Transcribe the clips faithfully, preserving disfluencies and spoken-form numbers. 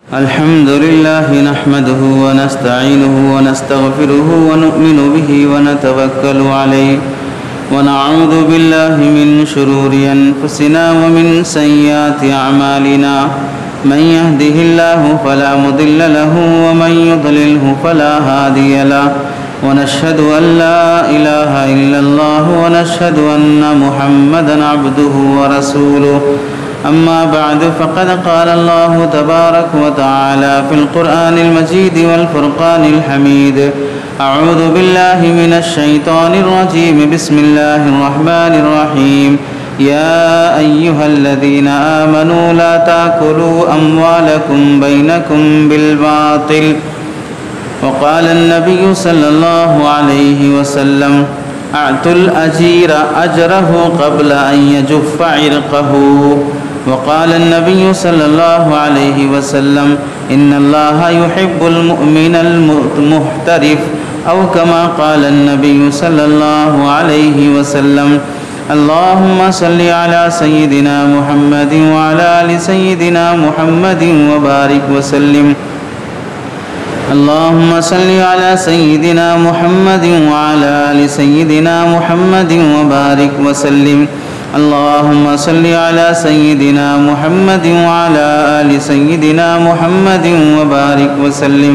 الحمد لله نحمده ونستعينه ونستغفره ونؤمن به ونتوكل عليه ونعوذ بالله من شرور أنفسنا ومن سيئات أعمالنا من يهده الله فلا مضل له ومن يضلله فلا هادي له ونشهد أن لا إله إلا الله ونشهد أن محمدا عبده ورسوله أما بعد فقد قال الله تبارك وتعالى في القرآن المجيد والفرقان الحميد أعوذ بالله من الشيطان الرجيم بسم الله الرحمن الرحيم يا أيها الذين آمنوا لا تأكلوا أموالكم بينكم بالباطل وقال النبي صلى الله عليه وسلم أعطوا الأجير أجره قبل أن يجف عرقه وقال النبي صلى الله عليه وسلم إن الله يحب المؤمن المحترف أو كما قال النبي صلى الله عليه وسلم اللهم صل على سيدنا محمد وعلى آل سيدنا محمد وبارك وسلم اللهم صل على سيدنا محمد وعلى آل سيدنا محمد وبارك وسلم اللهم صل على سيدنا محمد وعلى آل سيدنا محمد وبارك وسلم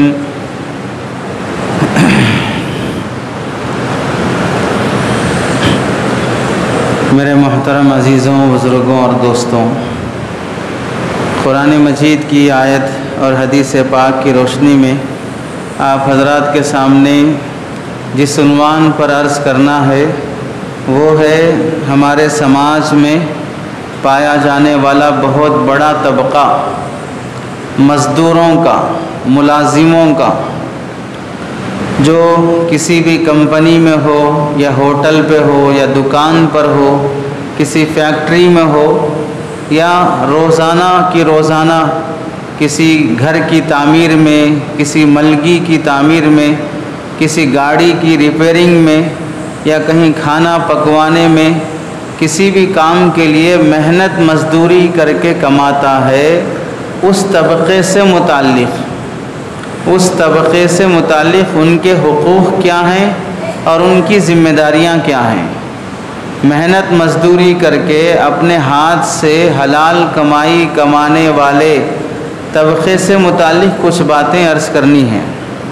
میرے محترم عزیزوں، بزرگوں اور دوستوں، قرآن مجید کی آیت اور حدیث پاک کی روشنی میں آپ حضرات کے سامنے جس عنوان پر عرض کرنا ہے وہ ہے ہمارے سماج میں پایا جانے والا بہت بڑا طبقہ مزدوروں کا، ملازموں کا، جو کسی بھی کمپنی میں ہو یا ہوٹل پہ ہو یا دکان پر ہو، کسی فیکٹری میں ہو یا روزانہ کی روزانہ کسی گھر کی تعمیر میں، کسی ملگی کی تعمیر میں، کسی گاڑی کی ریپیرنگ میں یا کہیں کھانا پکوانے میں، کسی بھی کام کے لیے محنت مزدوری کر کے کماتا ہے، اس طبقے سے متعلق اس طبقے سے متعلق ان کے حقوق کیا ہیں اور ان کی ذمہ داریاں کیا ہیں۔ محنت مزدوری کر کے اپنے ہاتھ سے حلال کمائی کمانے والے طبقے سے متعلق کچھ باتیں عرض کرنی ہیں۔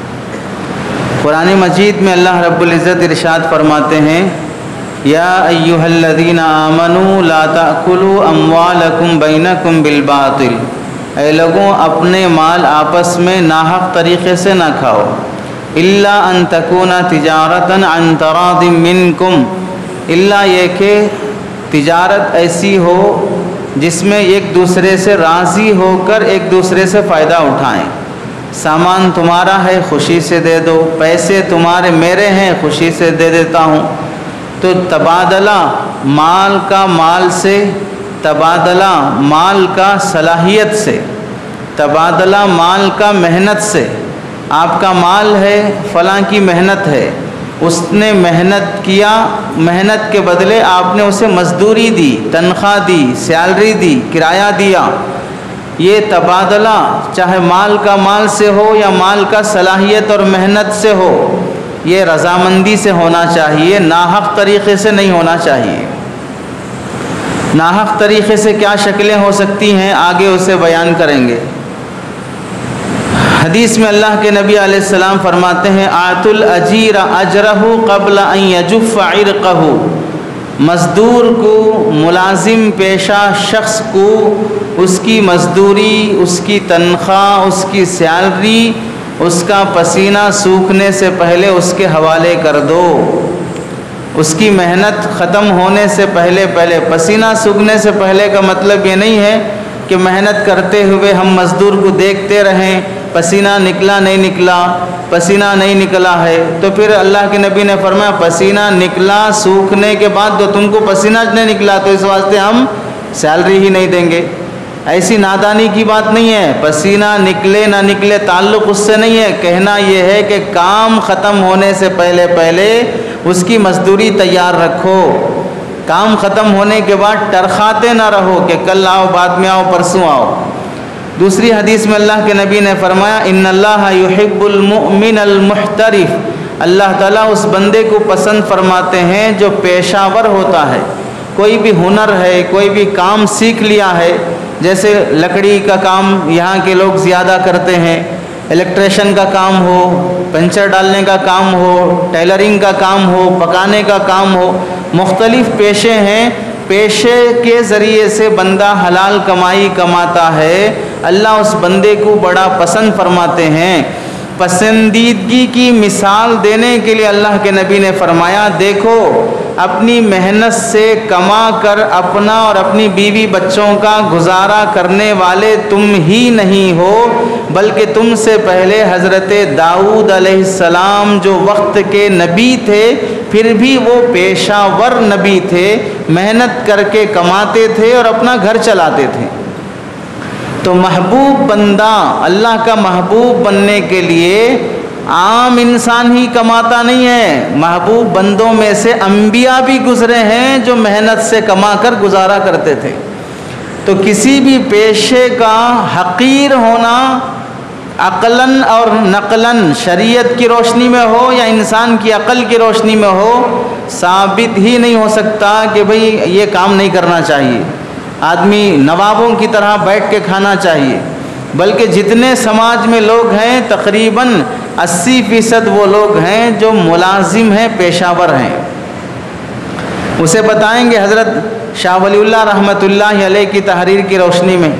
قرآن مجید میں اللہ رب العزت ارشاد فرماتے ہیں یا ایھا الذین آمنوا لا تأکلوا اموالکم بینکم بالباطل، اے لوگوں اپنے مال آپس میں ناحق طریقے سے نہ کھاؤ، الا ان تکون تجارتا عن تراض منکم، الا یہ کہ تجارت ایسی ہو جس میں ایک دوسرے سے راضی ہو کر ایک دوسرے سے فائدہ اٹھائیں۔ سامان تمہارا ہے، خوشی سے دے دو، پیسے تمہارے میرے ہیں، خوشی سے دے دیتا ہوں۔ تو تبادلہ مال کا مال سے، تبادلہ مال کا صلاحیت سے، تبادلہ مال کا محنت سے۔ آپ کا مال ہے، فلاں کی محنت ہے، اس نے محنت کیا، محنت کے بدلے آپ نے اسے مزدوری دی، تنخواہ دی، سیلری دی، کرایہ دیا۔ یہ تبادلہ چاہے مال کا مال سے ہو یا مال کا صلاحیت اور محنت سے ہو، یہ رضامندی سے ہونا چاہیے، ناحق طریقے سے نہیں ہونا چاہیے۔ ناحق طریقے سے کیا شکلیں ہو سکتی ہیں آگے اسے بیان کریں گے۔ حدیث میں اللہ کے نبی علیہ السلام فرماتے ہیں آتوا الاجیر اجرہ قبل ان یجف عرقہ، مزدور کو، ملازم پیشہ شخص کو اس کی مزدوری، اس کی تنخواہ، اس کی سیلری، اس کا پسینہ سوکھنے سے پہلے اس کے حوالے کر دو۔ اس کی محنت ختم ہونے سے پہلے پہلے پسینہ سوکھنے سے پہلے کا مطلب یہ نہیں ہے کہ محنت کرتے ہوئے ہم مزدور کو دیکھتے رہیں، پسینہ نکلا نہیں نکلا، پسینہ نہیں نکلا ہے تو پھر اللہ کے نبی نے فرمایا پسینہ نکلا سوکھنے کے بعد تو تم کو پسینہ نہیں نکلا تو اس واسطے ہم سیلری ہی نہیں دیں گے۔ ایسی نادانی کی بات نہیں ہے، پسینہ نکلے نہ نکلے تعلق اس سے نہیں ہے، کہنا یہ ہے کہ کام ختم ہونے سے پہلے پہلے اس کی مزدوری تیار رکھو۔ کام ختم ہونے کے بعد ٹرخاتے نہ رہو کہ کل آؤ، بعد میں آؤ، پرسوں آؤ۔ دوسری حدیث میں اللہ کے نبی نے فرمایا ان اللہ یحب المؤمن المحترف، اللہ تعالیٰ اس بندے کو پسند فرماتے ہیں جو پیشہ ور ہوتا ہے، کوئی بھی ہنر ہے، کوئی بھی کام سیکھ لیا ہے، جیسے لکڑی کا کام یہاں کے لوگ زیادہ کرتے ہیں، الیکٹریشن کا کام ہو، پنچر ڈالنے کا کام ہو، ٹیلرنگ کا کام ہو، پکانے کا کام ہو، مختلف پیشے ہیں، پیشے کے ذریعے سے بندہ حلال کمائی کماتا ہے، اللہ اس بندے کو بڑا پسند فرماتے ہیں۔ پسندیدگی کی مثال دینے کے لیے اللہ کے نبی نے فرمایا دیکھو اپنی محنت سے کما کر اپنا اور اپنی بیوی بچوں کا گزارا کرنے والے تم ہی نہیں ہو، بلکہ تم سے پہلے حضرت داؤد علیہ السلام جو وقت کے نبی تھے پھر بھی وہ پیشہ ور نبی تھے، محنت کر کے کماتے تھے اور اپنا گھر چلاتے تھے۔ تو محبوب بندہ اللہ کا محبوب بننے کے لیے عام انسان ہی کماتا نہیں ہے، محبوب بندوں میں سے انبیاء بھی گزرے ہیں جو محنت سے کما کر گزارا کرتے تھے۔ تو کسی بھی پیشے کا حقیر ہونا عقلاً اور نقلاً شریعت کی روشنی میں ہو یا انسان کی عقل کی روشنی میں ہو ثابت ہی نہیں ہو سکتا کہ بھئی یہ کام نہیں کرنا چاہیے، آدمی نوابوں کی طرح بیٹھ کے کھانا چاہیے، بلکہ جتنے سماج میں لوگ ہیں تقریباً اسی فیصد وہ لوگ ہیں جو ملازم ہیں، پیشہ ور ہیں۔ اسے بتائیں گے حضرت شاہ ولی اللہ رحمۃ اللہ علیہ کی تحریر کی روشنی میں۔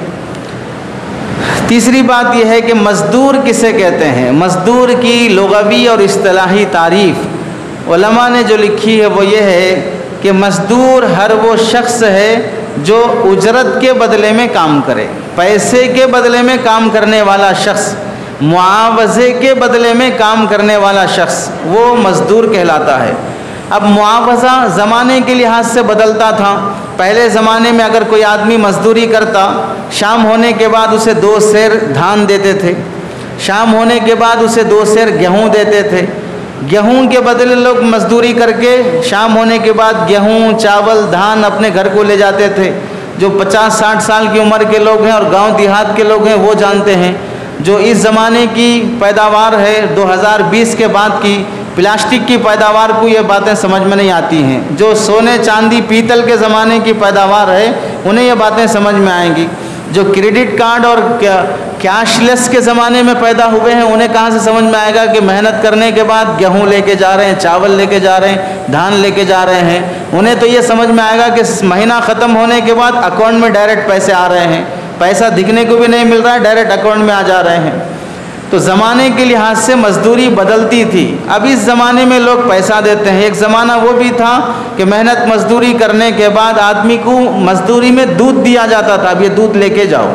تیسری بات یہ ہے کہ مزدور کسے کہتے ہیں، مزدور کی لغوی اور اصطلاحی تعریف علماء نے جو لکھی ہے وہ یہ ہے کہ مزدور ہر وہ شخص ہے جو اجرت کے بدلے میں کام کرے، پیسے کے بدلے میں کام کرنے والا شخص، معاوضے کے بدلے میں کام کرنے والا شخص وہ مزدور کہلاتا ہے۔ اب معاوضہ زمانے کے لحاظ سے بدلتا تھا، پہلے زمانے میں اگر کوئی آدمی مزدوری کرتا شام ہونے کے بعد اسے دو سیر دھان دیتے تھے، شام ہونے کے بعد اسے دو سیر گیہوں دیتے تھے، گیہوں کے بدلے لوگ مزدوری کر کے شام ہونے کے بعد گیہوں چاول دھان اپنے گھر کو لے جاتے تھے۔ جو پچاس ساٹھ سال کی عمر کے لوگ ہیں اور گاؤں دیہات کے لوگ ہیں وہ جانتے ہیں، جو اس زمانے کی پیداوار ہے دو ہزار بیس کے بعد کی پلاسٹک کی پیداوار کو یہ باتیں سمجھ میں نہیں آتی ہیں، جو سونے چاندی پیتل کے زمانے کی پیداوار ہے انہیں یہ باتیں سمجھ میں آئیں گی، جو کریڈٹ کارڈ اور کیش لیس کے زمانے میں پیدا ہوئے ہیں انہیں کہاں سے سمجھ میں آئے گا کہ محنت کرنے کے بعد گیہوں لے کے جا رہے ہیں، چاول لے کے جا رہے ہیں، دھان لے کے جا رہے ہیں، انہیں تو یہ سمجھ میں آئے گا کہ مہینہ ختم ہونے کے بعد اکاؤنٹ میں ڈائریکٹ پیسے آ رہے ہیں، پیسہ دکھنے کو بھی نہیں مل رہا ہے، ڈائریکٹ اکاؤنٹ میں آ جا رہے ہیں۔ تو زمانے کے لحاظ سے مزدوری بدلتی تھی، اب اس زمانے میں لوگ پیسہ دیتے ہیں۔ ایک زمانہ وہ بھی تھا کہ محنت مزدوری کرنے کے بعد آدمی کو مزدوری میں دودھ دیا جاتا تھا، اب یہ دودھ لے کے جاؤ۔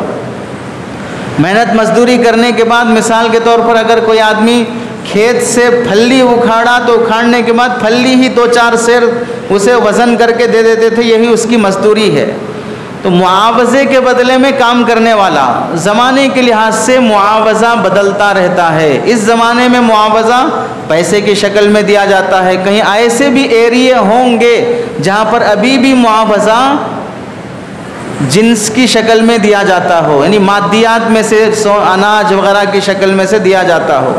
محنت مزدوری کرنے کے بعد مثال کے طور پر اگر کوئی آدمی کھیت سے پھلی اکھاڑا تو اکھاڑنے کے بعد پھلی ہی دو چار سیر اسے وزن کر کے دے دیتے تھے، یہی اس کی مزدوری ہے۔ تو معاوضے کے بدلے میں کام کرنے والا، زمانے کے لحاظ سے معاوضہ بدلتا رہتا ہے۔ اس زمانے میں معاوضہ پیسے کی شکل میں دیا جاتا ہے، کہیں ایسے بھی ایریے ہوں گے جہاں پر ابھی بھی معاوضہ جنس کی شکل میں دیا جاتا ہو، یعنی مادیات میں سے سو اناج وغیرہ کی شکل میں سے دیا جاتا ہو۔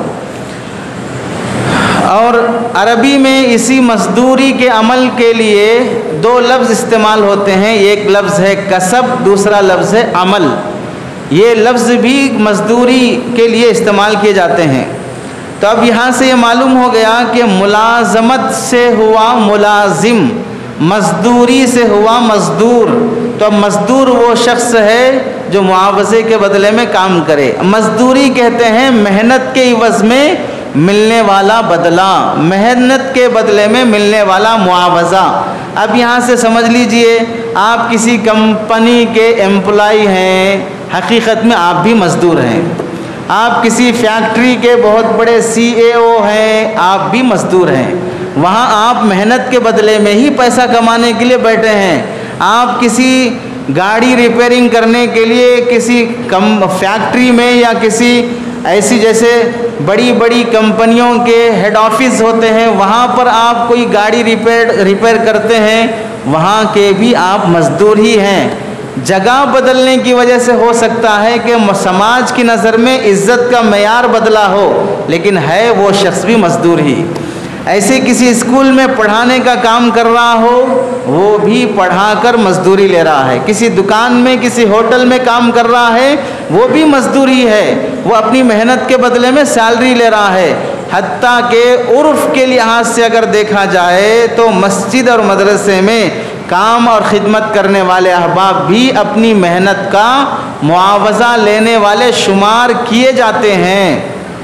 اور عربی میں اسی مزدوری کے عمل کے لیے دو لفظ استعمال ہوتے ہیں، ایک لفظ ہے کسب، دوسرا لفظ ہے عمل۔ یہ لفظ بھی مزدوری کے لیے استعمال کیے جاتے ہیں۔ تو اب یہاں سے یہ معلوم ہو گیا کہ ملازمت سے ہوا ملازم، مزدوری سے ہوا مزدور۔ تو اب مزدور وہ شخص ہے جو معاوضے کے بدلے میں کام کرے۔ مزدوری کہتے ہیں محنت کے عوض میں ملنے والا بدلہ، محنت کے بدلے میں ملنے والا معاوضہ۔ اب یہاں سے سمجھ لیجئے آپ کسی کمپنی کے امپلائی ہیں، حقیقت میں آپ بھی مزدور ہیں۔ آپ کسی فیکٹری کے بہت بڑے سی اے او ہیں، آپ بھی مزدور ہیں۔ وہاں آپ محنت کے بدلے میں ہی پیسہ کمانے کے لیے بیٹھے ہیں۔ آپ کسی گاڑی ریپیئرنگ کرنے کے لیے کسی کم فیکٹری میں یا کسی ایسی جیسے بڑی بڑی کمپنیوں کے ہیڈ آفس ہوتے ہیں وہاں پر آپ کوئی گاڑی ریپیئر ریپیئر کرتے ہیں، وہاں کے بھی آپ مزدور ہی ہیں۔ جگہ بدلنے کی وجہ سے ہو سکتا ہے کہ سماج کی نظر میں عزت کا معیار بدلا ہو، لیکن ہے وہ شخص بھی مزدور ہی۔ ایسے کسی اسکول میں پڑھانے کا کام کر رہا ہو، وہ بھی پڑھا کر مزدوری لے رہا ہے۔ کسی دکان میں، کسی ہوٹل میں کام کر رہا ہے، وہ بھی مزدوری ہے، وہ اپنی محنت کے بدلے میں سیلری لے رہا ہے۔ حتیٰ کہ عرف کے لحاظ سے اگر دیکھا جائے تو مسجد اور مدرسے میں کام اور خدمت کرنے والے احباب بھی اپنی محنت کا معاوضہ لینے والے شمار کیے جاتے ہیں۔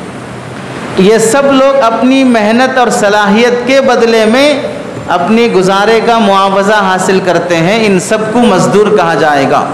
یہ سب لوگ اپنی محنت اور صلاحیت کے بدلے میں اپنی گزارے کا معاوضہ حاصل کرتے ہیں، ان سب کو مزدور کہا جائے گا۔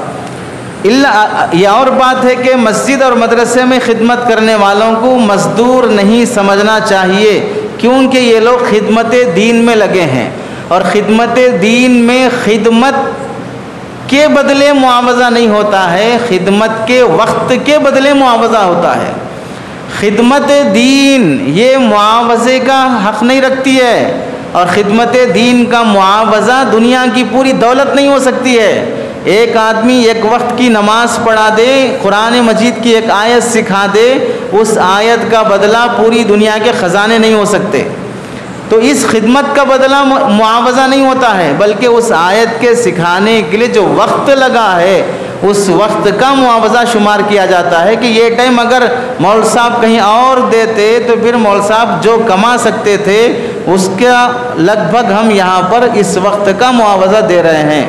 یہ اور بات ہے کہ مسجد اور مدرسے میں خدمت کرنے والوں کو مزدور نہیں سمجھنا چاہیے، کیونکہ یہ لوگ خدمت دین میں لگے ہیں، اور خدمت دین میں خدمت کے بدلے معاوضہ نہیں ہوتا ہے، خدمت کے وقت کے بدلے معاوضہ ہوتا ہے۔ خدمت دین یہ معاوضے کا حق نہیں رکھتی ہے، اور خدمت دین کا معاوضہ دنیا کی پوری دولت نہیں ہو سکتی ہے۔ ایک آدمی ایک وقت کی نماز پڑھا دے، قرآن مجید کی ایک آیت سکھا دے، اس آیت کا بدلہ پوری دنیا کے خزانے نہیں ہو سکتے۔ تو اس خدمت کا بدلہ معاوضہ نہیں ہوتا ہے، بلکہ اس آیت کے سکھانے کے لیے جو وقت لگا ہے اس وقت کا معاوضہ شمار کیا جاتا ہے، کہ یہ ٹائم اگر مول صاحب کہیں اور دیتے تو پھر مول صاحب جو کما سکتے تھے اس کا لگ بھگ ہم یہاں پر اس وقت کا معاوضہ دے رہے ہیں۔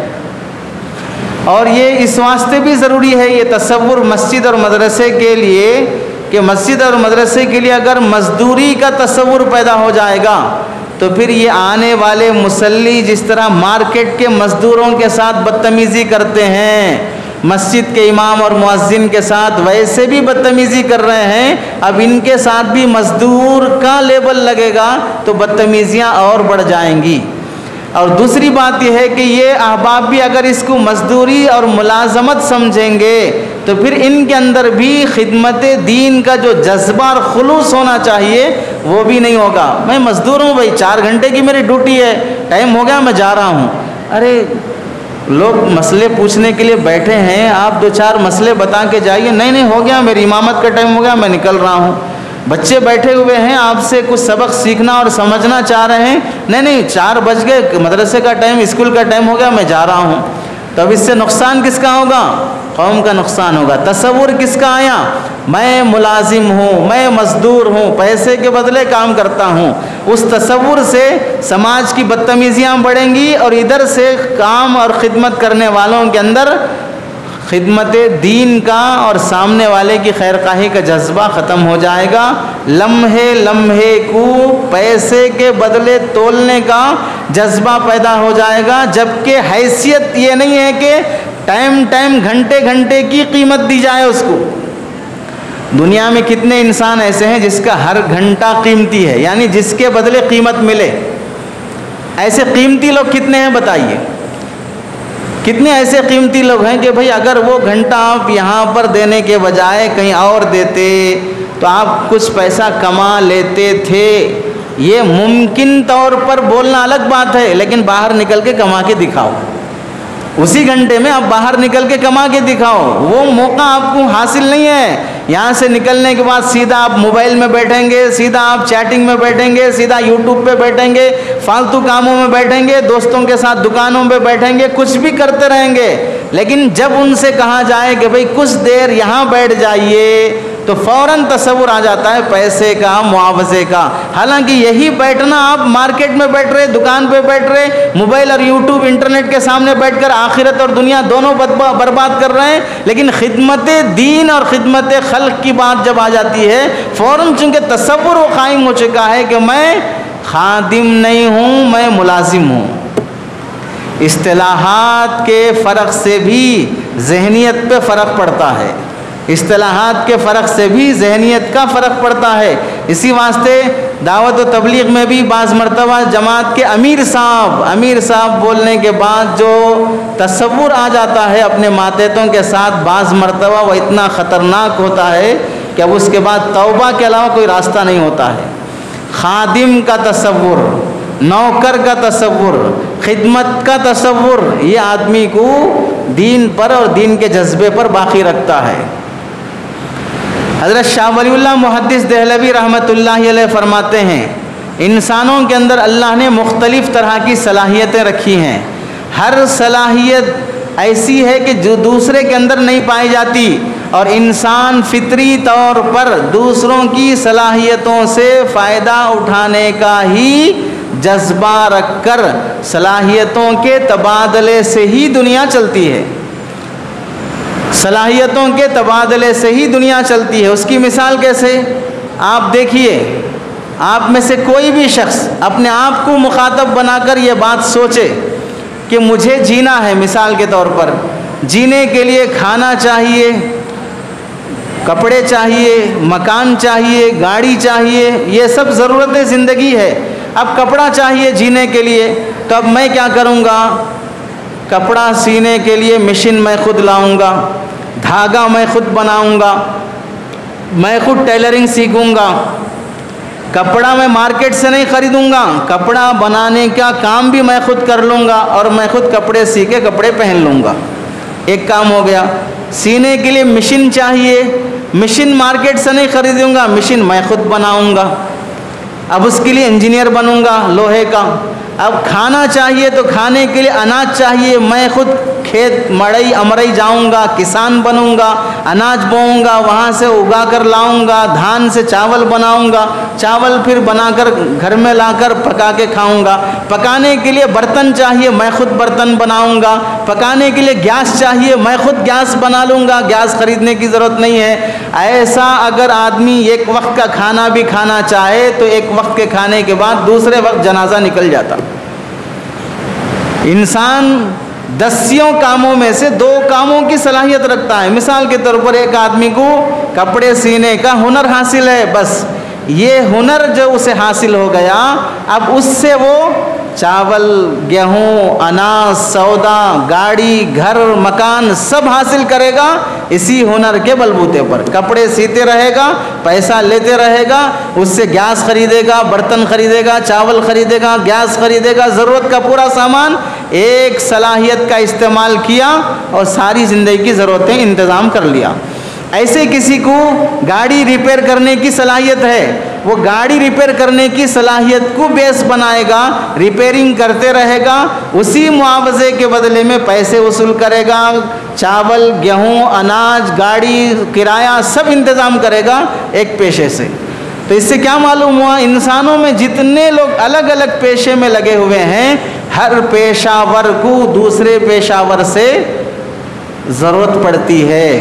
اور یہ اس واسطے بھی ضروری ہے یہ تصور مسجد اور مدرسے کے لیے، کہ مسجد اور مدرسے کے لیے اگر مزدوری کا تصور پیدا ہو جائے گا تو پھر یہ آنے والے مصلی جس طرح مارکیٹ کے مزدوروں کے ساتھ بدتمیزی کرتے ہیں، مسجد کے امام اور مؤذن کے ساتھ ویسے بھی بدتمیزی کر رہے ہیں، اب ان کے ساتھ بھی مزدور کا لیبل لگے گا تو بدتمیزیاں اور بڑھ جائیں گی۔ اور دوسری بات یہ ہے کہ یہ احباب بھی اگر اس کو مزدوری اور ملازمت سمجھیں گے تو پھر ان کے اندر بھی خدمت دین کا جو جذبہ اور خلوص ہونا چاہیے وہ بھی نہیں ہوگا۔ میں مزدور ہوں بھائی، چار گھنٹے کی میری ڈیوٹی ہے، ٹائم ہو گیا میں جا رہا ہوں۔ ارے لوگ مسئلے پوچھنے کے لیے بیٹھے ہیں، آپ دو چار مسئلے بتا کے جائیے۔ نہیں نہیں ہو گیا، میری امامت کا ٹائم ہو گیا، میں نکل رہا ہوں۔ بچے بیٹھے ہوئے ہیں، آپ سے کچھ سبق سیکھنا اور سمجھنا چاہ رہے ہیں، نہیں نہیں چار بج گئے، مدرسے کا ٹائم، اسکول کا ٹائم ہو گیا، میں جا رہا ہوں۔ تو اب اس سے نقصان کس کا ہوگا؟ قوم کا نقصان ہوگا۔ تصور کس کا آیا؟ میں ملازم ہوں، میں مزدور ہوں، پیسے کے بدلے کام کرتا ہوں۔ اس تصور سے سماج کی بدتمیزیاں بڑھیں گی، اور ادھر سے کام اور خدمت کرنے والوں کے اندر خدمت دین کا اور سامنے والے کی خیر خواہی کا جذبہ ختم ہو جائے گا۔ لمحے لمحے کو پیسے کے بدلے تولنے کا جذبہ پیدا ہو جائے گا، جبکہ حیثیت یہ نہیں ہے کہ ٹائم ٹائم گھنٹے گھنٹے کی قیمت دی جائے اس کو۔ دنیا میں کتنے انسان ایسے ہیں جس کا ہر گھنٹہ قیمتی ہے، یعنی جس کے بدلے قیمت ملے؟ ایسے قیمتی لوگ کتنے ہیں بتائیے؟ کتنے ایسے قیمتی لوگ ہیں کہ بھئی اگر وہ گھنٹہ آپ یہاں پر دینے کے بجائے کہیں اور دیتے تو آپ کچھ پیسہ کما لیتے تھے۔ یہ ممکن طور پر بولنا الگ بات ہے، لیکن باہر نکل کے کما کے دکھاؤ، اسی گھنٹے میں آپ باہر نکل کے کما کے دکھاؤ۔ وہ موقع آپ کو حاصل نہیں ہے۔ یہاں سے نکلنے کے بعد سیدھا آپ موبائل میں بیٹھیں گے، سیدھا آپ چیٹنگ میں بیٹھیں گے، سیدھا یوٹیوب پہ بیٹھیں گے، فالتو کاموں میں بیٹھیں گے، دوستوں کے ساتھ دکانوں پہ بیٹھیں گے، کچھ بھی کرتے رہیں گے۔ لیکن جب ان سے کہا جائے کہ بھئی کچھ دیر یہاں بیٹھ جائیے تو فوراً تصور آ جاتا ہے پیسے کا، معاوضے کا۔ حالانکہ یہی بیٹھنا آپ مارکیٹ میں بیٹھ رہے، دکان پہ بیٹھ رہے، موبائل اور یوٹیوب انٹرنیٹ کے سامنے بیٹھ کر آخرت اور دنیا دونوں برباد کر رہے ہیں۔ لیکن خدمت دین اور خدمت خلق کی بات جب آ جاتی ہے، فوراً چونکہ تصور وہ قائم ہو چکا ہے کہ میں خادم نہیں ہوں، میں ملازم ہوں۔ اصطلاحات کے فرق سے بھی ذہنیت پہ فرق پڑتا ہے، اصطلاحات کے فرق سے بھی ذہنیت کا فرق پڑتا ہے۔ اسی واسطے دعوت و تبلیغ میں بھی بعض مرتبہ جماعت کے امیر صاحب امیر صاحب بولنے کے بعد جو تصور آ جاتا ہے اپنے ماتحتوں کے ساتھ، بعض مرتبہ وہ اتنا خطرناک ہوتا ہے کہ اب اس کے بعد توبہ کے علاوہ کوئی راستہ نہیں ہوتا ہے۔ خادم کا تصور، نوکر کا تصور، خدمت کا تصور، یہ آدمی کو دین پر اور دین کے جذبے پر باقی رکھتا ہے۔ حضرت شاہ ولی اللہ محدث دہلوی رحمۃ اللہ علیہ فرماتے ہیں انسانوں کے اندر اللہ نے مختلف طرح کی صلاحیتیں رکھی ہیں، ہر صلاحیت ایسی ہے کہ جو دوسرے کے اندر نہیں پائی جاتی، اور انسان فطری طور پر دوسروں کی صلاحیتوں سے فائدہ اٹھانے کا ہی جذبہ رکھ کر صلاحیتوں کے تبادلے سے ہی دنیا چلتی ہے، صلاحیتوں کے تبادلے سے ہی دنیا چلتی ہے۔ اس کی مثال کیسے؟ آپ دیکھیے، آپ میں سے کوئی بھی شخص اپنے آپ کو مخاطب بنا کر یہ بات سوچے کہ مجھے جینا ہے، مثال کے طور پر جینے کے لیے کھانا چاہیے، کپڑے چاہیے، مکان چاہیے، گاڑی چاہیے، یہ سب ضرورت زندگی ہے۔ اب کپڑا چاہیے جینے کے لیے، تو اب میں کیا کروں گا؟ کپڑا سینے کے لیے مشین میں خود لاؤں گا، دھاگا میں خود بناؤں گا، میں خود ٹیلرنگ سیکھوں گا۔ کپڑا میں مارکیٹ سے نہیں خریدوں گا، کپڑا بنانے کا کام بھی میں خود کر لوں گا، اور میں خود کپڑے سی کے کپڑے پہن لوں گا۔ ایک کام ہو گیا۔ سینے کے لیے مشین چاہیے، مشین مارکیٹ سے نہیں خریدوں گا، مشین میں خود بناؤں گا، اب اس کے لیے انجینئر بنوں گا لوہے کا۔ اب کھانا چاہیے تو کھانے کے لیے اناج چاہیے، میں خود کھیت مڑئی امرئی جاؤں گا، کسان بنوں گا، اناج بوؤں گا، وہاں سے اگا کر لاؤں گا، دھان سے چاول بناؤں گا، چاول پھر بنا کر گھر میں لا کر پکا کے کھاؤں گا۔ پکانے کے لیے برتن چاہیے، میں خود برتن بناؤں گا۔ پکانے کے لیے گیس چاہیے، میں خود گیس بنا لوں گا، گیس خریدنے کی ضرورت نہیں ہے۔ ایسا اگر آدمی ایک وقت کا کھانا بھی کھانا چاہے تو ایک وقت کے کھانے کے بعد دوسرے وقت جنازہ نکل جاتا۔ انسان دسیوں کاموں میں سے دو کاموں کی صلاحیت رکھتا ہے۔ مثال کے طور پر ایک آدمی کو کپڑے سینے کا ہنر حاصل ہے، بس یہ ہنر جو اسے حاصل ہو گیا، اب اس سے وہ چاول، گیہوں، اناج، سودا، گاڑی، گھر، مکان سب حاصل کرے گا اسی ہنر کے بلبوتے پر۔ کپڑے سیتے رہے گا، پیسہ لیتے رہے گا، اس سے گیس خریدے گا، برتن خریدے گا، چاول خریدے گا، گیس خریدے گا، ضرورت کا پورا سامان ایک صلاحیت کا استعمال کیا اور ساری زندگی کی ضرورتیں انتظام کر لیا۔ ایسے کسی کو گاڑی ریپیئر کرنے کی صلاحیت ہے، وہ گاڑی ریپیئر کرنے کی صلاحیت کو بیس بنائے گا، ریپیئرنگ کرتے رہے گا، اسی معاوضے کے بدلے میں پیسے وصول کرے گا، چاول، گیہوں، اناج، گاڑی، کرایہ سب انتظام کرے گا ایک پیشے سے۔ تو اس سے کیا معلوم ہوا؟ انسانوں میں جتنے لوگ الگ الگ پیشے میں لگے ہوئے ہیں، ہر پیشہ ور کو دوسرے پیشہ ور سے ضرورت پڑتی ہے،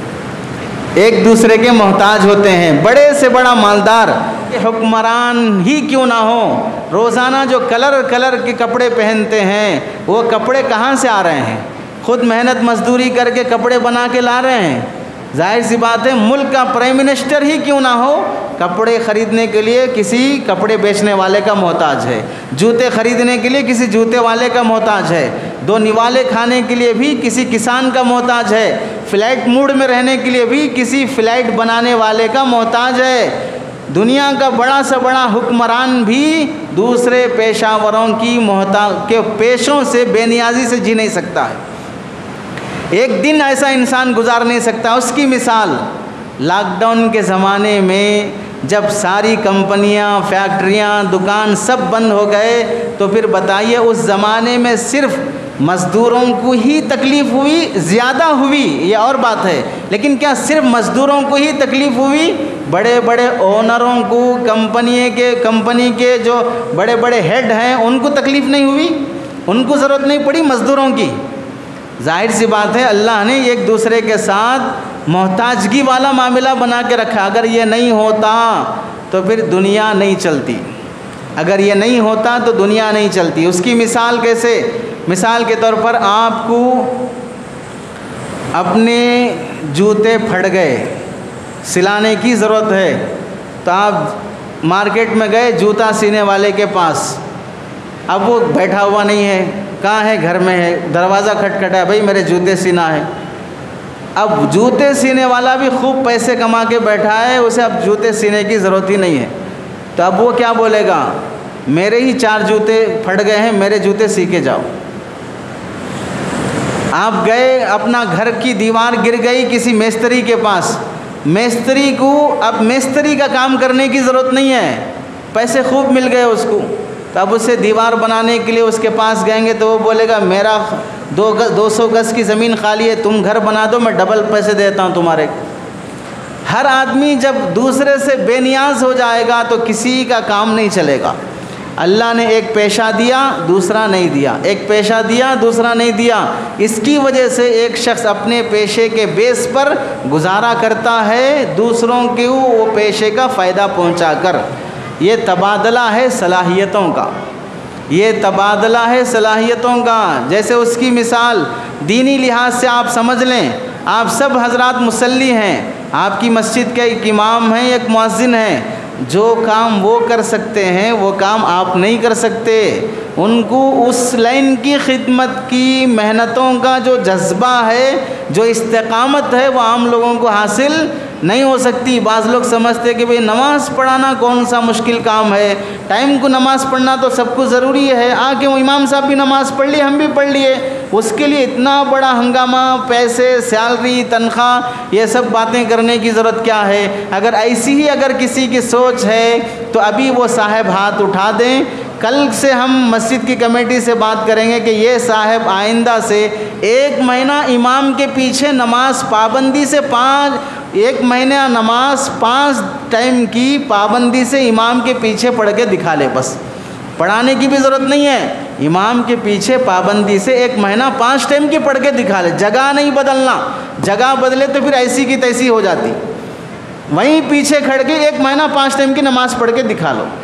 ایک دوسرے کے محتاج ہوتے ہیں۔ بڑے سے بڑا مالدار حکمران ہی کیوں نہ ہو، روزانہ جو کلر کلر کے کپڑے پہنتے ہیں، وہ کپڑے کہاں سے آ رہے ہیں؟ خود محنت مزدوری کر کے کپڑے بنا کے لا رہے ہیں۔ ظاہر سی بات ہے، ملک کا پرائم منسٹر ہی کیوں نہ ہو، کپڑے خریدنے کے لیے کسی کپڑے بیچنے والے کا محتاج ہے، جوتے خریدنے کے لیے کسی جوتے والے کا محتاج ہے، دو نوالے کھانے کے لیے بھی کسی کسان کا محتاج ہے، فلائٹ موڈ میں رہنے کے لیے بھی کسی فلائٹ بنانے والے کا محتاج ہے۔ دنیا کا بڑا سے بڑا حکمران بھی دوسرے پیشہ وروں کی محتاج کے پیشوں سے بے نیازی سے جی نہیں سکتا ہے، ایک دن ایسا انسان گزار نہیں سکتا۔ اس کی مثال لاک ڈاؤن کے زمانے میں جب ساری کمپنیاں، فیکٹریاں، دکان سب بند ہو گئے، تو پھر بتائیے اس زمانے میں صرف مزدوروں کو ہی تکلیف ہوئی؟ زیادہ ہوئی یہ اور بات ہے، لیکن کیا صرف مزدوروں کو ہی تکلیف ہوئی؟ بڑے بڑے اونروں کو، کمپنی کے کمپنی کے جو بڑے بڑے ہیڈ ہیں ان کو تکلیف نہیں ہوئی؟ ان کو ضرورت نہیں پڑی مزدوروں کی؟ ظاہر سی بات ہے، اللہ نے ایک دوسرے کے ساتھ محتاجگی والا معاملہ بنا کے رکھا۔ اگر یہ نہیں ہوتا تو پھر دنیا نہیں چلتی، اگر یہ نہیں ہوتا تو دنیا نہیں چلتی۔ اس کی مثال کیسے؟ مثال کے طور پر آپ کو اپنے جوتے پھٹ گئے، سلانے کی ضرورت ہے، تو آپ مارکیٹ میں گئے جوتا سینے والے کے پاس، اب وہ بیٹھا ہوا نہیں ہے، کہاں ہے؟ گھر میں ہے، دروازہ کھٹکھٹا، بھائی میرے جوتے سینا ہے۔ اب جوتے سینے والا بھی خوب پیسے کما کے بیٹھا ہے، اسے اب جوتے سینے کی ضرورت ہی نہیں ہے، تو اب وہ کیا بولے گا؟ میرے ہی چار جوتے پھٹ گئے ہیں، میرے جوتے سی کے جاؤ۔ آپ گئے، اپنا گھر کی دیوار گر گئی کسی میستری کے پاس، میستری کو اب میستری کا کام کرنے کی ضرورت نہیں ہے، پیسے خوب مل گئے اس کو، تو اب اسے دیوار بنانے کے لیے اس کے پاس گئیں گے تو وہ بولے گا میرا دو گز دو سو گز کی زمین خالی ہے، تم گھر بنا دو، میں ڈبل پیسے دیتا ہوں تمہارے۔ ہر آدمی جب دوسرے سے بے نیاز ہو جائے گا تو کسی کا کام نہیں چلے گا۔ اللہ نے ایک پیشہ دیا دوسرا نہیں دیا، ایک پیشہ دیا دوسرا نہیں دیا، اس کی وجہ سے ایک شخص اپنے پیشے کے بیس پر گزارا کرتا ہے دوسروں کو وہ پیشے کا فائدہ پہنچا کر۔ یہ تبادلہ ہے صلاحیتوں کا، یہ تبادلہ ہے صلاحیتوں کا۔ جیسے اس کی مثال دینی لحاظ سے آپ سمجھ لیں، آپ سب حضرات مصلی ہیں، آپ کی مسجد کے ایک امام ہیں، ایک مؤذن ہیں، جو کام وہ کر سکتے ہیں وہ کام آپ نہیں کر سکتے۔ ان کو اس لائن کی خدمت کی محنتوں کا جو جذبہ ہے، جو استقامت ہے، وہ عام لوگوں کو حاصل نہیں ہو سکتی۔ بعض لوگ سمجھتے کہ بھئی نماز پڑھانا کون سا مشکل کام ہے، ٹائم کو نماز پڑھنا تو سب کو ضروری ہے، آ کے وہ امام صاحب بھی نماز پڑھ لیے، ہم بھی پڑھ لیے، اس کے لیے اتنا بڑا ہنگامہ، پیسے، سیلری، تنخواہ، یہ سب باتیں کرنے کی ضرورت کیا ہے؟ اگر ایسی ہی اگر کسی کی سوچ ہے تو ابھی وہ صاحب ہاتھ اٹھا دیں۔ کل سے ہم مسجد کی کمیٹی سے بات کریں گے کہ یہ صاحب آئندہ سے ایک مہینہ امام کے پیچھے نماز پابندی سے پانچ ایک مہینہ نماز پانچ ٹائم کی پابندی سے امام کے پیچھے پڑھ کے دکھا لے، بس پڑھانے کی بھی ضرورت نہیں ہے، امام کے پیچھے پابندی سے ایک مہینہ پانچ ٹائم کی پڑھ کے دکھا لے، جگہ نہیں بدلنا، جگہ بدلے تو پھر ایسی کی تیسی ہو جاتی، وہیں پیچھے کھڑ کے ایک مہینہ پانچ ٹائم کی نماز پڑھ کے دکھا لو،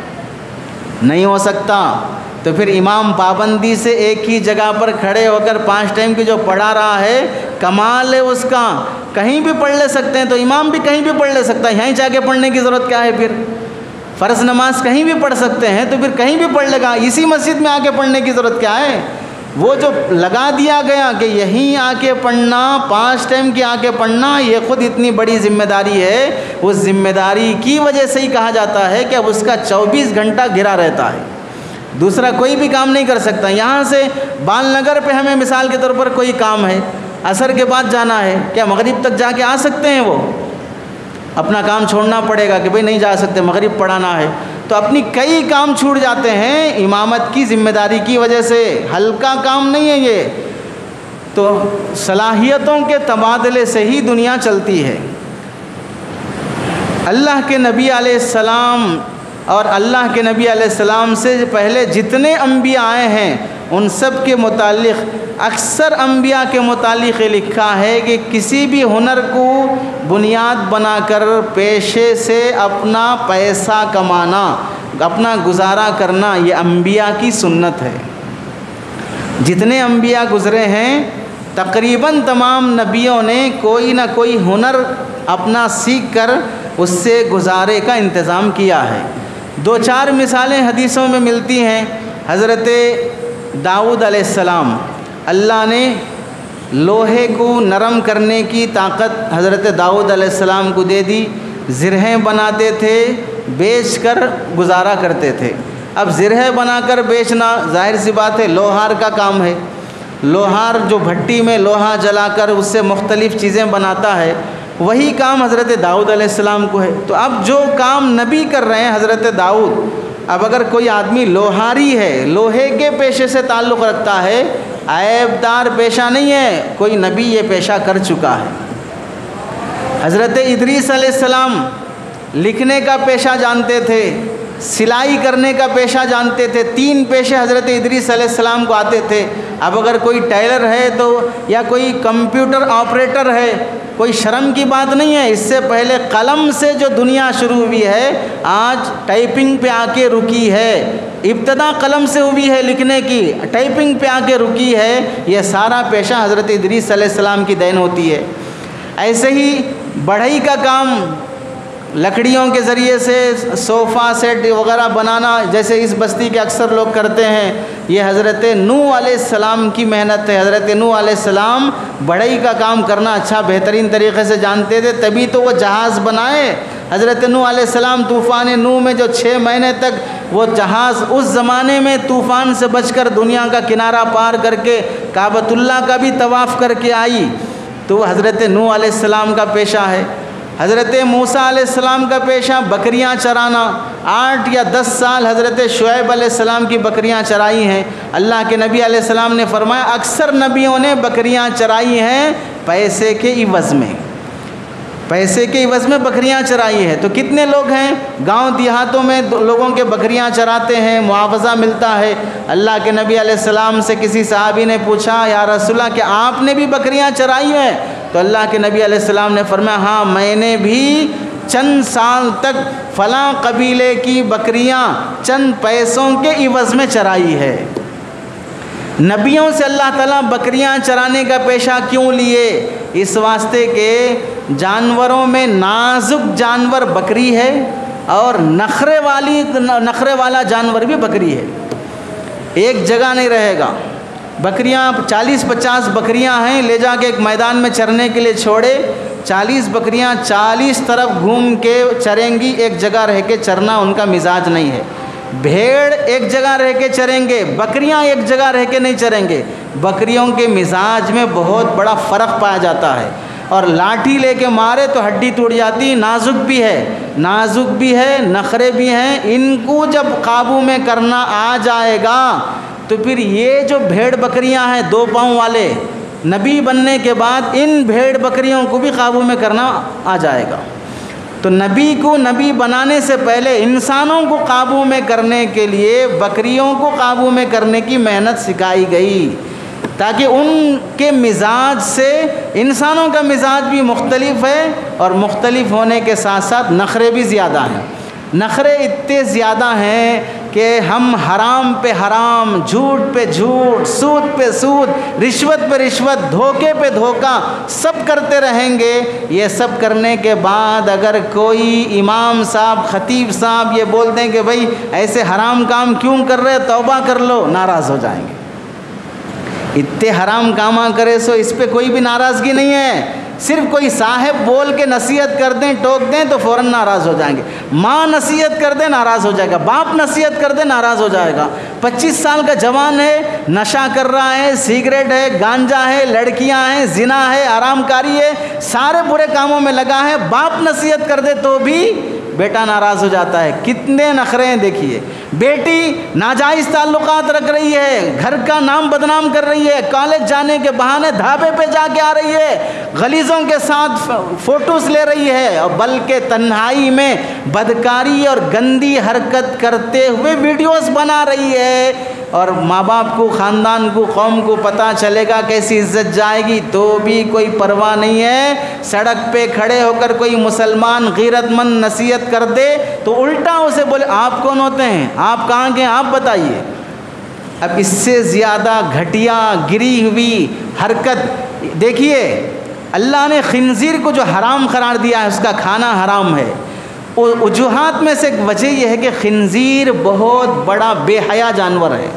نہیں ہو سکتا تو پھر امام پابندی سے ایک ہی جگہ پر کھڑے ہو کر پانچ ٹائم کی جو پڑھا رہا ہے کمال ہے اس کا، کہیں بھی پڑھ لے سکتے ہیں تو امام بھی کہیں بھی پڑھ لے سکتا ہے، یہیں جا کے پڑھنے کی ضرورت کیا ہے؟ پھر فرض نماز کہیں بھی پڑھ سکتے ہیں تو پھر کہیں بھی پڑھ لے گا، اسی مسجد میں آ کے پڑھنے کی ضرورت کیا ہے؟ وہ جو لگا دیا گیا کہ یہیں آ کے پڑھنا، پانچ ٹائم کی آ کے پڑھنا، یہ خود اتنی بڑی ذمہ داری ہے، اس ذمہ داری کی وجہ سے ہی کہا جاتا ہے کہ اب اس کا چوبیس گھنٹہ گھرا رہتا ہے، دوسرا کوئی بھی کام نہیں کر سکتا۔ یہاں سے بال نگر پہ ہمیں مثال کے طور پر کوئی کام ہے، عصر کے بعد جانا ہے، کیا مغرب تک جا کے آ سکتے ہیں؟ وہ اپنا کام چھوڑنا پڑے گا کہ بھئی نہیں جا سکتے، مغرب پڑھانا ہے، تو اپنی کئی کام چھوٹ جاتے ہیں امامت کی ذمہ داری کی وجہ سے، ہلکا کام نہیں ہے یہ۔ تو صلاحیتوں کے تبادلے سے ہی دنیا چلتی ہے۔ اللہ کے نبی علیہ السلام اور اللہ کے نبی علیہ السلام سے پہلے جتنے انبیاء آئے ہیں ان سب کے متعلق، اکثر انبیاء کے متعلق لکھا ہے کہ کسی بھی ہنر کو بنیاد بنا کر پیشے سے اپنا پیسہ کمانا، اپنا گزارا کرنا، یہ انبیاء کی سنت ہے۔ جتنے انبیاء گزرے ہیں تقریباً تمام نبیوں نے کوئی نہ کوئی ہنر اپنا سیکھ کر اس سے گزارے کا انتظام کیا ہے۔ دو چار مثالیں حدیثوں میں ملتی ہیں۔ حضرت داؤد علیہ السلام، اللہ نے لوہے کو نرم کرنے کی طاقت حضرت داؤد علیہ السلام کو دے دی، زرہیں بناتے تھے، بیچ کر گزارا کرتے تھے۔ اب زرہیں بنا کر بیچنا ظاہر سی بات ہے لوہار کا کام ہے، لوہار جو بھٹی میں لوہا جلا کر اس سے مختلف چیزیں بناتا ہے، وہی کام حضرت داؤد علیہ السلام کو ہے۔ تو اب جو کام نبی کر رہے ہیں حضرت داؤد، اب اگر کوئی آدمی لوہاری ہے، لوہے کے پیشے سے تعلق رکھتا ہے، عیب دار پیشہ نہیں ہے، کوئی نبی یہ پیشہ کر چکا ہے۔ حضرت ادریس علیہ السلام لکھنے کا پیشہ جانتے تھے، سلائی کرنے کا پیشہ جانتے تھے، تین پیشے حضرت ادریس علیہ السلام کو آتے تھے۔ اب اگر کوئی ٹیلر ہے تو یا کوئی کمپیوٹر آپریٹر ہے، کوئی شرم کی بات نہیں ہے، اس سے پہلے قلم سے جو دنیا شروع ہوئی ہے آج ٹائپنگ پہ آ کے رکی ہے، ابتدا قلم سے ہوئی ہے لکھنے کی، ٹائپنگ پہ آ کے رکی ہے، یہ سارا پیشہ حضرت ادریس علیہ السلام کی دین ہوتی ہے۔ ایسے ہی بڑھئی کا کام، لکڑیوں کے ذریعے سے صوفہ سیٹ وغیرہ بنانا، جیسے اس بستی کے اکثر لوگ کرتے ہیں، یہ حضرت نوح علیہ السلام کی محنت ہے۔ حضرت نوح علیہ السلام بڑھئی کا کام کرنا اچھا بہترین طریقے سے جانتے تھے، تبھی تو وہ جہاز بنائے حضرت نوح علیہ السلام طوفان نوح میں جو چھ مہینے تک وہ جہاز اس زمانے میں طوفان سے بچ کر دنیا کا کنارہ پار کر کے کعبۃ اللہ کا بھی طواف کر کے آئی، تو وہ حضرت نوح علیہ السلام کا پیشہ ہے۔ حضرت موسیٰ علیہ السلام کا پیشہ بکریاں چرانا، آٹھ یا دس سال حضرت شعیب علیہ السلام کی بکریاں چرائی ہیں۔ اللہ کے نبی علیہ السلام نے فرمایا اکثر نبیوں نے بکریاں چرائی ہیں پیسے کے عوض میں، پیسے کے عوض میں بکریاں چرائی ہے۔ تو کتنے لوگ ہیں گاؤں دیہاتوں میں لوگوں کے بکریاں چراتے ہیں، معاوضہ ملتا ہے۔ اللہ کے نبی علیہ السلام سے کسی صحابی نے پوچھا یا رسول اللہ کہ آپ نے بھی بکریاں چرائی ہیں؟ تو اللہ کے نبی علیہ السلام نے فرمایا ہاں میں نے بھی چند سال تک فلاں قبیلے کی بکریاں چند پیسوں کے عوض میں چرائی ہے۔ نبیوں سے اللہ تعالیٰ بکریاں چرانے کا پیشہ کیوں لیے؟ اس واسطے کہ جانوروں میں نازک جانور بکری ہے اور نخرے والی نخرے والا جانور بھی بکری ہے، ایک جگہ نہیں رہے گا۔ بکریاں چالیس پچاس بکریاں ہیں، لے جا کے ایک میدان میں چرنے کے لیے چھوڑے، چالیس بکریاں چالیس طرف گھوم کے چریں گی، ایک جگہ رہ کے چرنا ان کا مزاج نہیں ہے۔ بھیڑ ایک جگہ رہ کے چریں گے، بکریاں ایک جگہ رہ کے نہیں چریں گے۔ بکریوں کے مزاج میں بہت بڑا فرق پایا جاتا ہے، اور لاٹھی لے کے مارے تو ہڈی ٹوٹ جاتی، نازک بھی ہے نازک بھی ہے نخرے بھی ہیں۔ ان کو جب قابو میں کرنا آ جائے گا تو پھر یہ جو بھیڑ بکریاں ہیں دو پاؤں والے، نبی بننے کے بعد ان بھیڑ بکریوں کو بھی قابو میں کرنا آ جائے گا۔ تو نبی کو نبی بنانے سے پہلے انسانوں کو قابو میں کرنے کے لیے بکریوں کو قابو میں کرنے کی محنت سکھائی گئی، تاکہ ان کے مزاج سے انسانوں کا مزاج بھی مختلف ہے، اور مختلف ہونے کے ساتھ ساتھ نخرے بھی زیادہ ہیں۔ نخرے اتنے زیادہ ہیں کہ ہم حرام پہ حرام، جھوٹ پہ جھوٹ، سود پہ سود، رشوت پہ رشوت، دھوکے پہ دھوکہ سب کرتے رہیں گے۔ یہ سب کرنے کے بعد اگر کوئی امام صاحب خطیب صاحب یہ بول دیں کہ بھائی ایسے حرام کام کیوں کر رہے، توبہ کر لو، ناراض ہو جائیں گے۔ اتنے حرام کاماں کرے سو اس پہ کوئی بھی ناراضگی نہیں ہے، صرف کوئی صاحب بول کے نصیحت کر دیں ٹوک دیں تو فوراً ناراض ہو جائیں گے۔ ماں نصیحت کر دے ناراض ہو جائے گا، باپ نصیحت کر دے ناراض ہو جائے گا۔ پچیس سال کا جوان ہے، نشہ کر رہا ہے، سگریٹ ہے، گانجا ہے، لڑکیاں ہیں، زنا ہے، حرام کاری ہے، سارے برے کاموں میں لگا ہے، باپ نصیحت کر دے تو بھی بیٹا ناراض ہو جاتا ہے۔ کتنے نخرے ہیں دیکھیے۔ بیٹی ناجائز تعلقات رکھ رہی ہے، گھر کا نام بدنام کر رہی ہے، کالج جانے کے بہانے دھابے پہ جا کے آ رہی ہے، غلیظوں کے ساتھ فوٹوز لے رہی ہے، اور بلکہ تنہائی میں بدکاری اور گندی حرکت کرتے ہوئے ویڈیوز بنا رہی ہے، اور ماں باپ کو، خاندان کو، قوم کو پتہ چلے گا کیسی عزت جائے گی، تو بھی کوئی پرواہ نہیں ہے۔ سڑک پہ کھڑے ہو کر کوئی مسلمان غیرت مند نصیحت کر دے تو الٹا اسے بولے آپ کون ہوتے ہیں، آپ کہاں کے ہیں، آپ بتائیے۔ اب اس سے زیادہ گھٹیا گری ہوئی حرکت دیکھیے، اللہ نے خنزیر کو جو حرام قرار دیا ہے، اس کا کھانا حرام ہے۔ وجوہات میں سے ایک وجہ یہ ہے کہ خنزیر بہت بڑا بے حیا جانور ہے،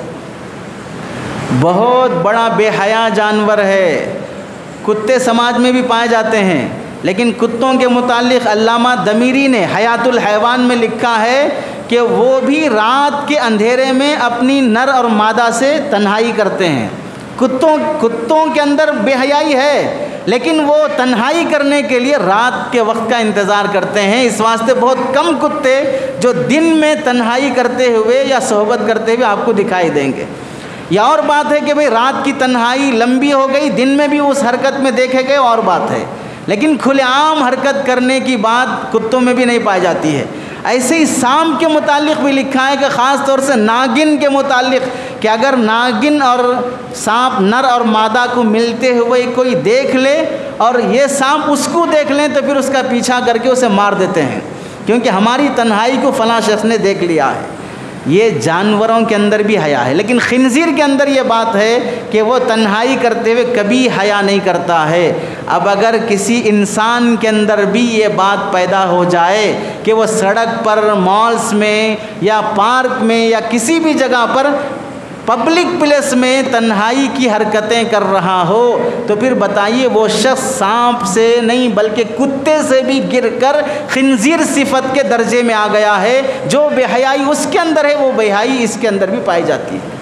بہت بڑا بے حیا جانور ہے۔ کتے سماج میں بھی پائے جاتے ہیں، لیکن کتوں کے متعلق علامہ دمیری نے حیات الحیوان میں لکھا ہے کہ وہ بھی رات کے اندھیرے میں اپنی نر اور مادہ سے تنہائی کرتے ہیں۔ کتوں کتوں کے اندر بے حیائی ہے، لیکن وہ تنہائی کرنے کے لیے رات کے وقت کا انتظار کرتے ہیں۔ اس واسطے بہت کم کتے جو دن میں تنہائی کرتے ہوئے یا صحبت کرتے ہوئے آپ کو دکھائی دیں گے۔ یا اور بات ہے کہ بھئی رات کی تنہائی لمبی ہو گئی، دن میں بھی اس حرکت میں دیکھے گئے اور بات ہے، لیکن کھلے عام حرکت کرنے کی بات کتوں میں بھی نہیں پائی جاتی ہے۔ ایسے ہی سانپ کے متعلق بھی لکھا ہے کہ خاص طور سے ناگن کے متعلق کہ اگر ناگن اور سانپ نر اور مادہ کو ملتے ہوئے کوئی دیکھ لے اور یہ سانپ اس کو دیکھ لیں تو پھر اس کا پیچھا کر کے اسے مار دیتے ہیں، کیونکہ ہماری تنہائی کو فلاں شخص نے دیکھ لیا ہے۔ یہ جانوروں کے اندر بھی حیا ہے، لیکن خنزیر کے اندر یہ بات ہے کہ وہ تنہائی کرتے ہوئے کبھی حیا نہیں کرتا ہے۔ اب اگر کسی انسان کے اندر بھی یہ بات پیدا ہو جائے کہ وہ سڑک پر، مالز میں یا پارک میں یا کسی بھی جگہ پر پبلک پلیس میں تنہائی کی حرکتیں کر رہا ہو تو پھر بتائیے وہ شخص سانپ سے نہیں بلکہ کتے سے بھی گر کر خنزیر صفت کے درجے میں آ گیا ہے۔ جو بے حیائی اس کے اندر ہے وہ بے حیائی اس کے اندر بھی پائی جاتی ہے۔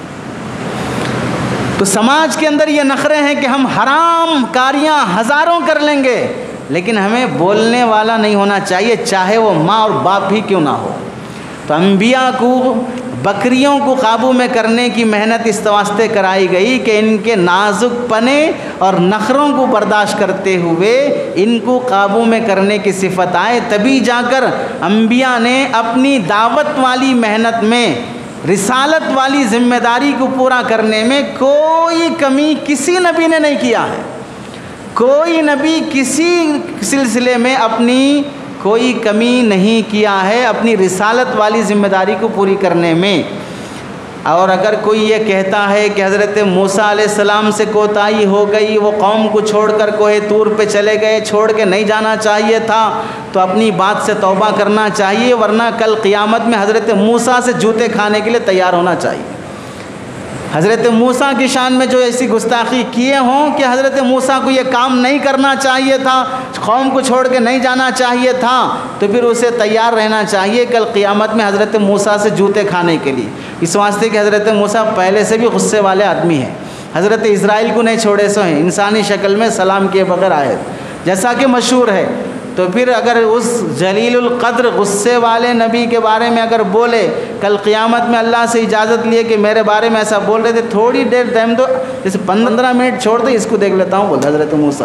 تو سماج کے اندر یہ نخرے ہیں کہ ہم حرام کاریاں ہزاروں کر لیں گے لیکن ہمیں بولنے والا نہیں ہونا چاہیے، چاہے وہ ماں اور باپ ہی کیوں نہ ہو۔ تو انبیاء کو بکریوں کو قابو میں کرنے کی محنت اس واسطے کرائی گئی کہ ان کے نازک پنے اور نخروں کو برداشت کرتے ہوئے ان کو قابو میں کرنے کی صفت آئے، تبھی جا کر انبیاء نے اپنی دعوت والی محنت میں، رسالت والی ذمہ داری کو پورا کرنے میں کوئی کمی کسی نبی نے نہیں کیا ہے۔ کوئی نبی کسی سلسلے میں اپنی کوئی کمی نہیں کیا ہے اپنی رسالت والی ذمہ داری کو پوری کرنے میں۔ اور اگر کوئی یہ کہتا ہے کہ حضرت موسیٰ علیہ السلام سے کوتاہی ہو گئی، وہ قوم کو چھوڑ کر کوہ طور پہ چلے گئے، چھوڑ کے نہیں جانا چاہیے تھا، تو اپنی بات سے توبہ کرنا چاہیے، ورنہ کل قیامت میں حضرت موسیٰ سے جوتے کھانے کے لیے تیار ہونا چاہیے۔ حضرت موسیٰ کی شان میں جو ایسی گستاخی کیے ہوں کہ حضرت موسیٰ کو یہ کام نہیں کرنا چاہیے تھا، قوم کو چھوڑ کے نہیں جانا چاہیے تھا، تو پھر اسے تیار رہنا چاہیے کل قیامت میں حضرت موسیٰ سے جوتے کھانے کے لیے، اس واسطے کہ حضرت موسیٰ پہلے سے بھی غصے والے آدمی ہیں۔ حضرت اسرائیل کو نہیں چھوڑے سو ہیں، انسانی شکل میں سلام کیے بغیر آئے، جیسا کہ مشہور ہے۔ تو پھر اگر اس جلیل القدر غصے والے نبی کے بارے میں اگر بولے، کل قیامت میں اللہ سے اجازت لیے کہ میرے بارے میں ایسا بول رہے تھے، تھوڑی دیر ٹائم دو، جیسے پندرہ منٹ چھوڑ دے، اس کو دیکھ لیتا ہوں، بولتا حضرت موسیٰ۔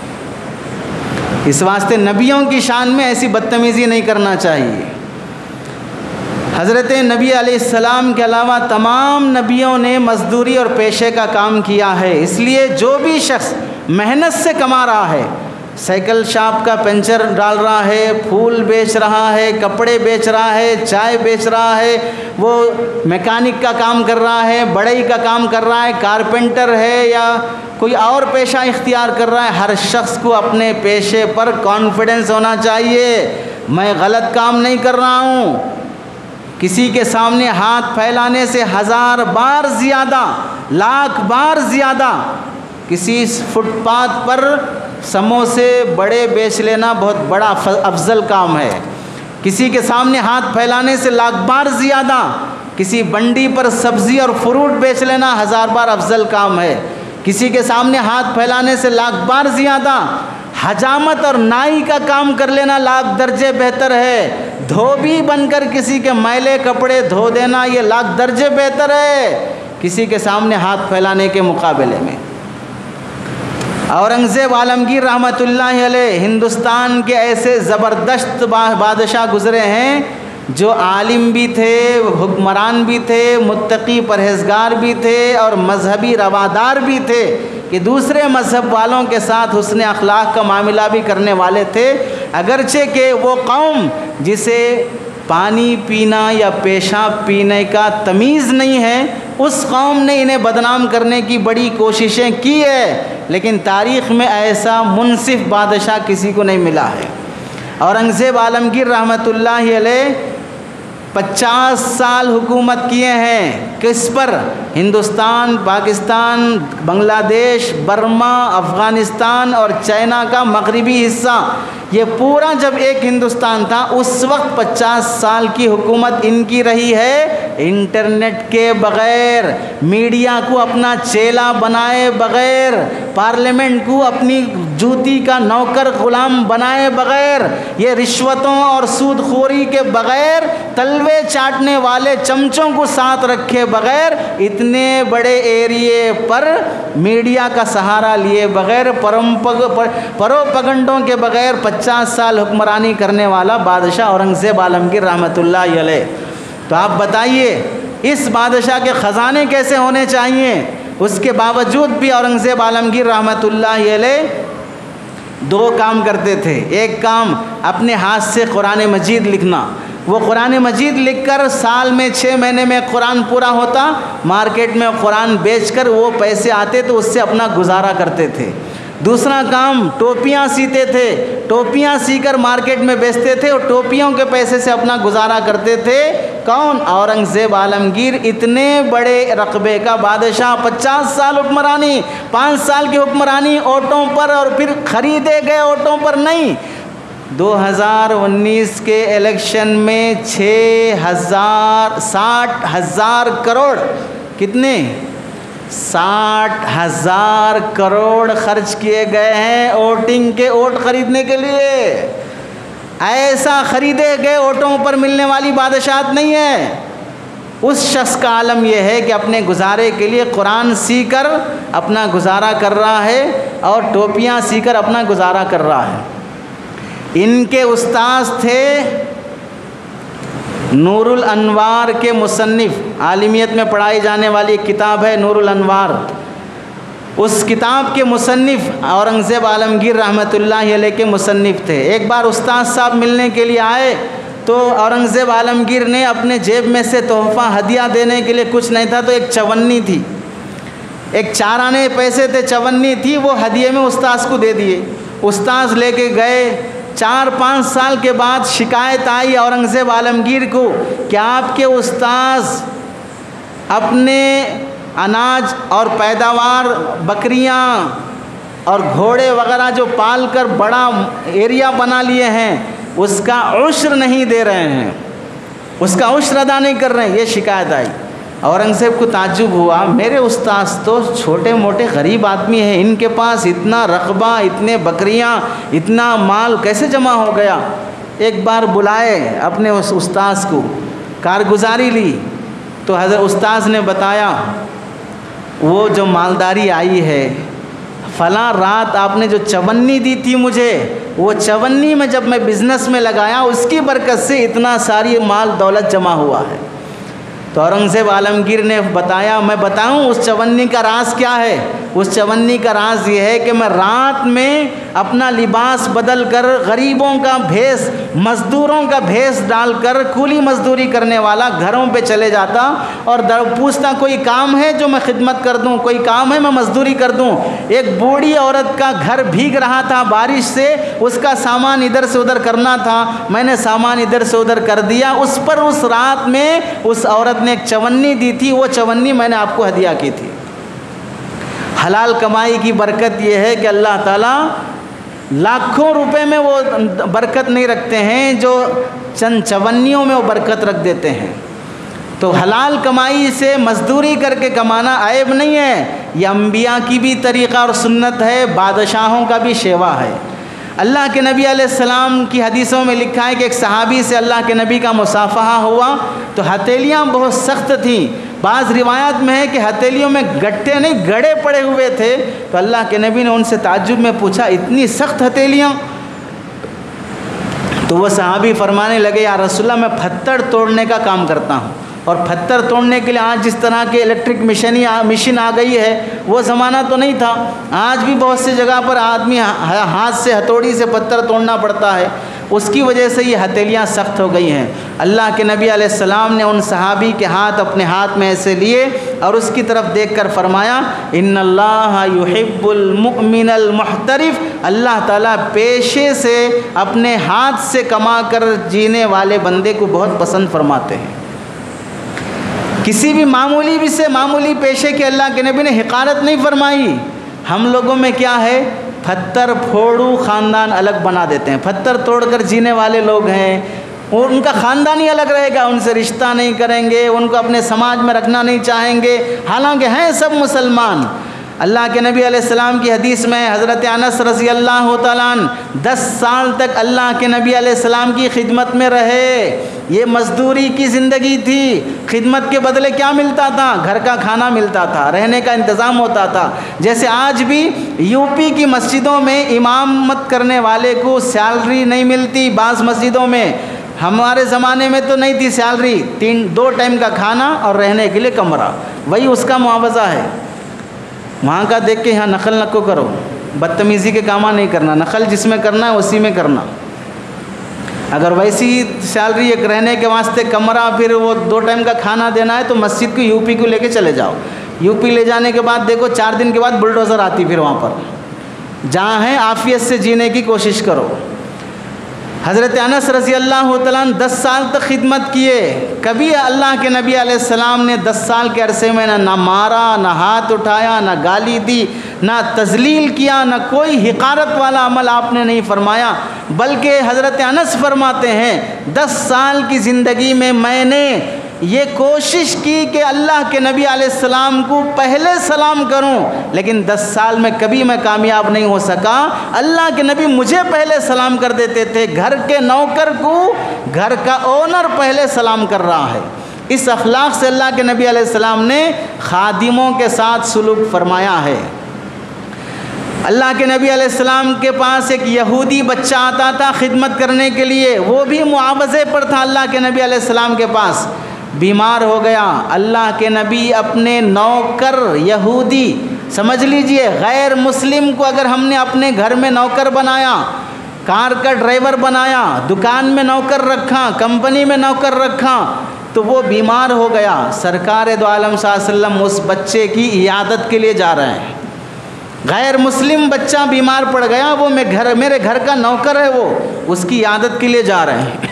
اس واسطے نبیوں کی شان میں ایسی بدتمیزی نہیں کرنا چاہیے۔ حضرت نبی علیہ السلام کے علاوہ تمام نبیوں نے مزدوری اور پیشے کا کام کیا ہے، اس لیے جو بھی شخص محنت سے کما رہا ہے، سائیکل شاپ کا پنچر ڈال رہا ہے، پھول بیچ رہا ہے، کپڑے بیچ رہا ہے، چائے بیچ رہا ہے، وہ میکینک کا کام کر رہا ہے، بڑھئی کا کام کر رہا ہے، کارپینٹر ہے یا کوئی اور پیشہ اختیار کر رہا ہے، ہر شخص کو اپنے پیشے پر کانفیڈنس ہونا چاہیے، میں غلط کام نہیں کر رہا ہوں۔ کسی کے سامنے ہاتھ پھیلانے سے ہزار بار زیادہ، لاکھ بار زیادہ کسی فٹ پاتھ پر سموسے بڑے بیچ لینا بہت بڑا افضل کام ہے۔ کسی کے سامنے ہاتھ پھیلانے سے لاکھ بار زیادہ کسی بنڈی پر سبزی اور فروٹ بیچ لینا ہزار بار افضل کام ہے۔ کسی کے سامنے ہاتھ پھیلانے سے لاکھ بار زیادہ حجامت اور نائی کا کام کر لینا لاکھ درجے بہتر ہے۔ دھوبی بن کر کسی کے میلے کپڑے دھو دینا یہ لاکھ درجے بہتر ہے کسی کے سامنے ہاتھ پھیلانے کے مقابلے میں۔ اورنگزیب عالمگیر رحمۃ اللہ علیہ ہندوستان کے ایسے زبردست بادشاہ گزرے ہیں جو عالم بھی تھے، حکمران بھی تھے، متقی پرہیزگار بھی تھے اور مذہبی روادار بھی تھے کہ دوسرے مذہب والوں کے ساتھ حسن اخلاق کا معاملہ بھی کرنے والے تھے، اگرچہ کہ وہ قوم جسے پانی پینا یا پیشاب پینے کا تمیز نہیں ہے، اس قوم نے انہیں بدنام کرنے کی بڑی کوششیں کی ہے، لیکن تاریخ میں ایسا منصف بادشاہ کسی کو نہیں ملا ہے۔ اورنگزیب عالمگیر رحمۃ اللہ علیہ پچاس سال حکومت کیے ہیں، کس پر؟ ہندوستان، پاکستان، بنگلہ دیش، برما، افغانستان اور چائنا کا مغربی حصہ، یہ پورا جب ایک ہندوستان تھا اس وقت پچاس سال کی حکومت ان کی رہی ہے، انٹرنیٹ کے بغیر، میڈیا کو اپنا چیلا بنائے بغیر، پارلیمنٹ کو اپنی جوتی کا نوکر غلام بنائے بغیر، یہ رشوتوں اور سود خوری کے بغیر، تلوے چاٹنے والے چمچوں کو ساتھ رکھے بغیر، اتنے بڑے ایریے پر میڈیا کا سہارا لیے بغیر، پروپگنڈوں کے بغیر پچاس سال حکمرانی کرنے والا بادشاہ اورنگزیب عالمگیر رحمۃ اللہ علیہ۔ تو آپ بتائیے اس بادشاہ کے خزانے کیسے ہونے چاہیے؟ اس کے باوجود بھی اورنگزیب عالمگیر رحمۃ اللہ علیہ دو کام کرتے تھے۔ ایک کام اپنے ہاتھ سے قرآن مجید لکھنا، وہ قرآن مجید لکھ کر سال میں چھ مہینے میں قرآن پورا ہوتا، مارکیٹ میں قرآن بیچ کر وہ پیسے آتے تو اس سے اپنا گزارا کرتے تھے۔ دوسرا کام ٹوپیاں سیتے تھے، ٹوپیاں سی کر مارکیٹ میں بیچتے تھے اور ٹوپیوں کے پیسے سے اپنا گزارا کرتے تھے۔ کون؟ اورنگزیب عالمگیر، اتنے بڑے رقبے کا بادشاہ، پچاس سال حکمرانی، پانچ سال کی حکمرانی اونٹوں پر، اور پھر خریدے گئے اونٹوں پر نہیں۔ دو ہزار انیس کے الیکشن میں چھ ہزار ساٹھ ہزار کروڑ، کتنے؟ ساٹھ ہزار کروڑ خرچ کیے گئے ہیں ووٹنگ کے، ووٹ خریدنے کے لیے۔ ایسا خریدے گئے ووٹوں پر ملنے والی بادشاہت نہیں ہے۔ اس شخص کا عالم یہ ہے کہ اپنے گزارے کے لیے قرآن سیکھ کر اپنا گزارا کر رہا ہے اور ٹوپیاں سی کر اپنا گزارا کر رہا ہے۔ ان کے استاذ تھے نور الانوار کے مصنف، عالمیت میں پڑھائی جانے والی ایک کتاب ہے نور الانوار، اس کتاب کے مصنف اورنگزیب عالمگیر رحمۃ اللہ علیہ کے مصنف تھے۔ ایک بار استاذ صاحب ملنے کے لیے آئے تو اورنگزیب عالمگیر نے اپنے جیب میں سے تحفہ ہدیہ دینے کے لیے کچھ نہیں تھا تو ایک چونی تھی، ایک چار آنے پیسے تھے، چونی تھی، وہ ہدیے میں استاذ کو دے دیے۔ استاذ لے کے گئے، چار پانچ سال کے بعد شکایت آئی اورنگزیب عالمگیر کو کہ آپ کے استاذ اپنے اناج اور پیداوار، بکریاں اور گھوڑے وغیرہ جو پال کر بڑا ایریا بنا لیے ہیں، اس کا عشر نہیں دے رہے ہیں، اس کا عشر ادا نہیں کر رہے ہیں، یہ شکایت آئی۔ اورنگزیب کو تعجب ہوا، میرے استاذ تو چھوٹے موٹے غریب آدمی ہیں، ان کے پاس اتنا رقبہ، اتنے بکریاں، اتنا مال کیسے جمع ہو گیا؟ ایک بار بلائے اپنے اس استاذ کو، کارگزاری لی تو حضرت استاذ نے بتایا وہ جو مالداری آئی ہے، فلاں رات آپ نے جو چونی دی تھی مجھے، وہ چونی میں جب میں بزنس میں لگایا اس کی برکت سے اتنا ساری مال دولت جمع ہوا ہے۔ تو اورنگزیب عالمگیر نے بتایا، میں بتاؤں اس چونی کا راز کیا ہے؟ اس چونی کا راز یہ ہے کہ میں رات میں اپنا لباس بدل کر غریبوں کا بھیس، مزدوروں کا بھیس ڈال کر، کولی مزدوری کرنے والا گھروں پہ چلے جاتا اور در پوچھتا کوئی کام ہے جو میں خدمت کر دوں، کوئی کام ہے میں مزدوری کر دوں۔ ایک بوڑھی عورت کا گھر بھیگ رہا تھا بارش سے، اس کا سامان ادھر سے ادھر کرنا تھا، میں نے سامان ادھر سے ادھر کر دیا، اس پر اس رات میں اس عورت نے ایک چونی دی تھی، وہ چونی میں نے آپ کو ہدیہ کی تھی۔ حلال کمائی کی برکت یہ ہے کہ اللہ تعالیٰ لاکھوں روپے میں وہ برکت نہیں رکھتے ہیں جو چند چونیوں میں وہ برکت رکھ دیتے ہیں۔ تو حلال کمائی سے مزدوری کر کے کمانا عیب نہیں ہے، یہ انبیاء کی بھی طریقہ اور سنت ہے، بادشاہوں کا بھی شیوا ہے۔ اللہ کے نبی علیہ السلام کی حدیثوں میں لکھا ہے کہ ایک صحابی سے اللہ کے نبی کا مصافحہ ہوا تو ہتھیلیاں بہت سخت تھیں، بعض روایات میں ہے کہ ہتھیلیوں میں گٹھے نہیں گڑے پڑے ہوئے تھے، تو اللہ کے نبی نے ان سے تعجب میں پوچھا اتنی سخت ہتھیلیاں؟ تو وہ صحابی فرمانے لگے یا رسول اللہ میں پتھر توڑنے کا کام کرتا ہوں، اور پتھر توڑنے کے لیے آج جس طرح کے الیکٹرک مشین مشین آ گئی ہے وہ زمانہ تو نہیں تھا، آج بھی بہت سی جگہ پر آدمی ہاتھ سے ہتھوڑی سے پتھر توڑنا پڑتا ہے، اس کی وجہ سے یہ ہتھیلیاں سخت ہو گئی ہیں۔ اللہ کے نبی علیہ السلام نے ان صحابی کے ہاتھ اپنے ہاتھ میں ایسے لیے اور اس کی طرف دیکھ کر فرمایا ان اللہ یحب المؤمن المحترف، اللہ تعالیٰ پیشے سے اپنے ہاتھ سے کما کر جینے والے بندے کو بہت پسند فرماتے ہیں۔ کسی بھی معمولی بھی سے معمولی پیشے کے اللہ کے نبی نے حقارت نہیں فرمائی۔ ہم لوگوں میں کیا ہے، پتھر پھوڑو خاندان الگ بنا دیتے ہیں، پتھر توڑ کر جینے والے لوگ ہیں، اور ان کا خاندان ہی الگ رہے گا، ان سے رشتہ نہیں کریں گے، ان کو اپنے سماج میں رکھنا نہیں چاہیں گے، حالانکہ ہیں سب مسلمان۔ اللہ کے نبی علیہ السلام کی حدیث میں حضرت انس رضی اللہ تعالیٰ عنہ دس سال تک اللہ کے نبی علیہ السلام کی خدمت میں رہے، یہ مزدوری کی زندگی تھی، خدمت کے بدلے کیا ملتا تھا؟ گھر کا کھانا ملتا تھا، رہنے کا انتظام ہوتا تھا۔ جیسے آج بھی یو پی کی مسجدوں میں امامت کرنے والے کو سیلری نہیں ملتی، بعض مسجدوں میں، ہمارے زمانے میں تو نہیں تھی سیلری، تین دو ٹائم کا کھانا اور رہنے کے لیے کمرہ، وہی اس کا معاوضہ ہے۔ وہاں کا دیکھ کے یہاں نقل نہ کو کرو، بدتمیزی کے کامہ نہیں کرنا، نقل جس میں کرنا ہے اسی میں کرنا۔ اگر ویسی سیلری ایک رہنے کے واسطے کمرہ پھر وہ دو ٹائم کا کھانا دینا ہے تو مسجد کو یو پی کو لے کے چلے جاؤ، یو پی لے جانے کے بعد دیکھو چار دن کے بعد بلڈوزر آتی، پھر وہاں پر جہاں ہیں عافیت سے جینے کی کوشش کرو۔ حضرت انس رضی اللہ تعالیٰ عنہ دس سال تک خدمت کیے، کبھی اللہ کے نبی علیہ السلام نے دس سال کے عرصے میں نہ مارا، نہ ہاتھ اٹھایا، نہ گالی دی، نہ تذلیل کیا، نہ کوئی حقارت والا عمل آپ نے نہیں فرمایا، بلکہ حضرت انس فرماتے ہیں دس سال کی زندگی میں میں نے یہ کوشش کی کہ اللہ کے نبی علیہ السلام کو پہلے سلام کروں، لیکن دس سال میں کبھی میں کامیاب نہیں ہو سکا۔ اللہ کے نبی مجھے پہلے سلام کر دیتے تھے، گھر کے نوکر کو گھر کا اونر پہلے سلام کر رہا ہے۔ اس اخلاق سے اللہ کے نبی علیہ السلام نے خادموں کے ساتھ سلوک فرمایا ہے۔ اللہ کے نبی علیہ السلام کے پاس ایک یہودی بچہ آتا تھا خدمت کرنے کے لیے، وہ بھی معاوضے پر تھا اللہ کے نبی علیہ السلام کے پاس، بیمار ہو گیا۔ اللہ کے نبی اپنے نوکر یہودی، سمجھ لیجئے غیر مسلم کو اگر ہم نے اپنے گھر میں نوکر بنایا، کار کا ڈرائیور بنایا، دکان میں نوکر رکھا، کمپنی میں نوکر رکھا، تو وہ بیمار ہو گیا، سرکار دو عالم صلی اللہ علیہ وسلم اس بچے کی عیادت کے لیے جا رہے ہیں۔ غیر مسلم بچہ بیمار پڑ گیا، وہ میں گھر میرے گھر کا نوکر ہے، وہ اس کی عیادت کے لیے جا رہے ہیں۔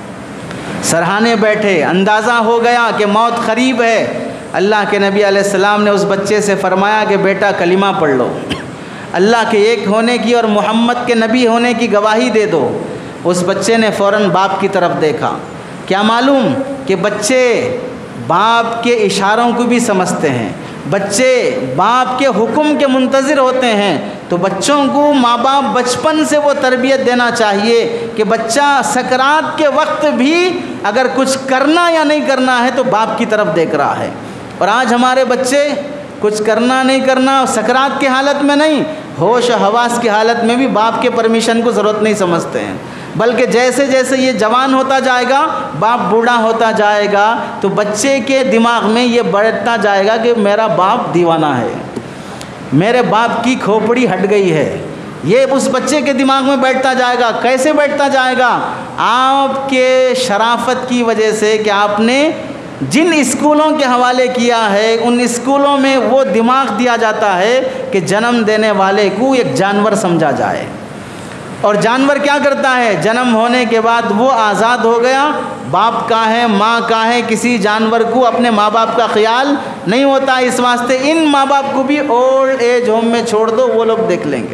سرہانے بیٹھے، اندازہ ہو گیا کہ موت قریب ہے۔ اللہ کے نبی علیہ السلام نے اس بچے سے فرمایا کہ بیٹا کلمہ پڑھ لو، اللہ کے ایک ہونے کی اور محمد کے نبی ہونے کی گواہی دے دو۔ اس بچے نے فوراً باپ کی طرف دیکھا۔ کیا معلوم کہ بچے باپ کے اشاروں کو بھی سمجھتے ہیں، بچے باپ کے حکم کے منتظر ہوتے ہیں، تو بچوں کو ماں باپ بچپن سے وہ تربیت دینا چاہیے کہ بچہ سکرات کے وقت بھی اگر کچھ کرنا یا نہیں کرنا ہے تو باپ کی طرف دیکھ رہا ہے۔ اور آج ہمارے بچے کچھ کرنا نہیں کرنا، سکرات کی حالت میں نہیں، ہوش و حواس کی حالت میں بھی باپ کے پرمیشن کو ضرورت نہیں سمجھتے ہیں، بلکہ جیسے جیسے یہ جوان ہوتا جائے گا، باپ بوڑھا ہوتا جائے گا، تو بچے کے دماغ میں یہ بڑھتا جائے گا کہ میرا باپ دیوانہ ہے، میرے باپ کی کھوپڑی ہٹ گئی ہے، یہ اس بچے کے دماغ میں بیٹھتا جائے گا۔ کیسے بیٹھتا جائے گا؟ آپ کے شرافت کی وجہ سے کہ آپ نے جن اسکولوں کے حوالے کیا ہے، ان اسکولوں میں وہ دماغ دیا جاتا ہے کہ جنم دینے والے کو ایک جانور سمجھا جائے، اور جانور کیا کرتا ہے؟ جنم ہونے کے بعد وہ آزاد ہو گیا، باپ کا ہے ماں کا ہے، کسی جانور کو اپنے ماں باپ کا خیال نہیں ہوتا، اس واسطے ان ماں باپ کو بھی اولڈ ایج ہوم میں چھوڑ دو، وہ لوگ دیکھ لیں گے۔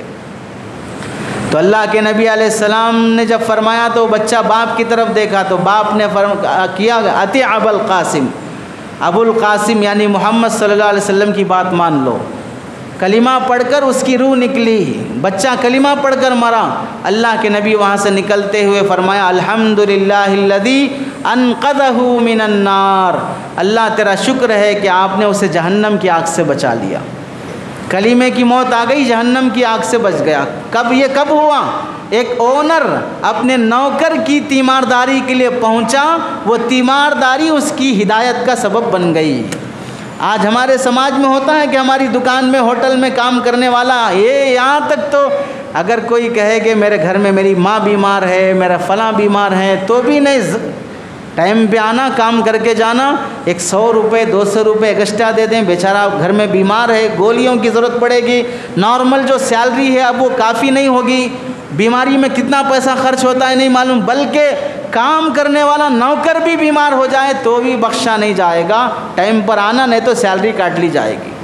تو اللہ کے نبی علیہ السلام نے جب فرمایا تو بچہ باپ کی طرف دیکھا، تو باپ نے فرم کیا اطیع ابا القاسم، ابو القاسم یعنی محمد صلی اللہ علیہ وسلم کی بات مان لو۔ کلمہ پڑھ کر اس کی روح نکلی، بچہ کلمہ پڑھ کر مرا۔ اللہ کے نبی وہاں سے نکلتے ہوئے فرمایا الحمدللہ الذی انقذہ من النار، اللہ تیرا شکر ہے کہ آپ نے اسے جہنم کی آگ سے بچا لیا۔ کلمے کی موت آ گئی، جہنم کی آگ سے بچ گیا۔ کب یہ کب ہوا؟ ایک اونر اپنے نوکر کی تیمارداری کے لیے پہنچا، وہ تیمارداری اس کی ہدایت کا سبب بن گئی۔ آج ہمارے سماج میں ہوتا ہے کہ ہماری دکان میں ہوٹل میں کام کرنے والا، یہ یہاں تک تو اگر کوئی کہے کہ میرے گھر میں میری ماں بیمار ہے، میرا فلاں بیمار ہے، تو بھی نہیں، ٹائم پہ آنا، کام کر کے جانا، ایک سو روپے دو سو روپے ایکسٹرا دے دیں، بیچارہ گھر میں بیمار ہے، گولیوں کی ضرورت پڑے گی، نارمل جو سیلری ہے اب وہ کافی نہیں ہوگی، بیماری میں کتنا پیسہ خرچ ہوتا ہے نہیں معلوم، بلکہ کام کرنے والا نوکر بھی بیمار ہو جائے تو بھی بخشا نہیں جائے گا، ٹائم پر آنا نہیں تو سیلری کاٹ لی جائے گی۔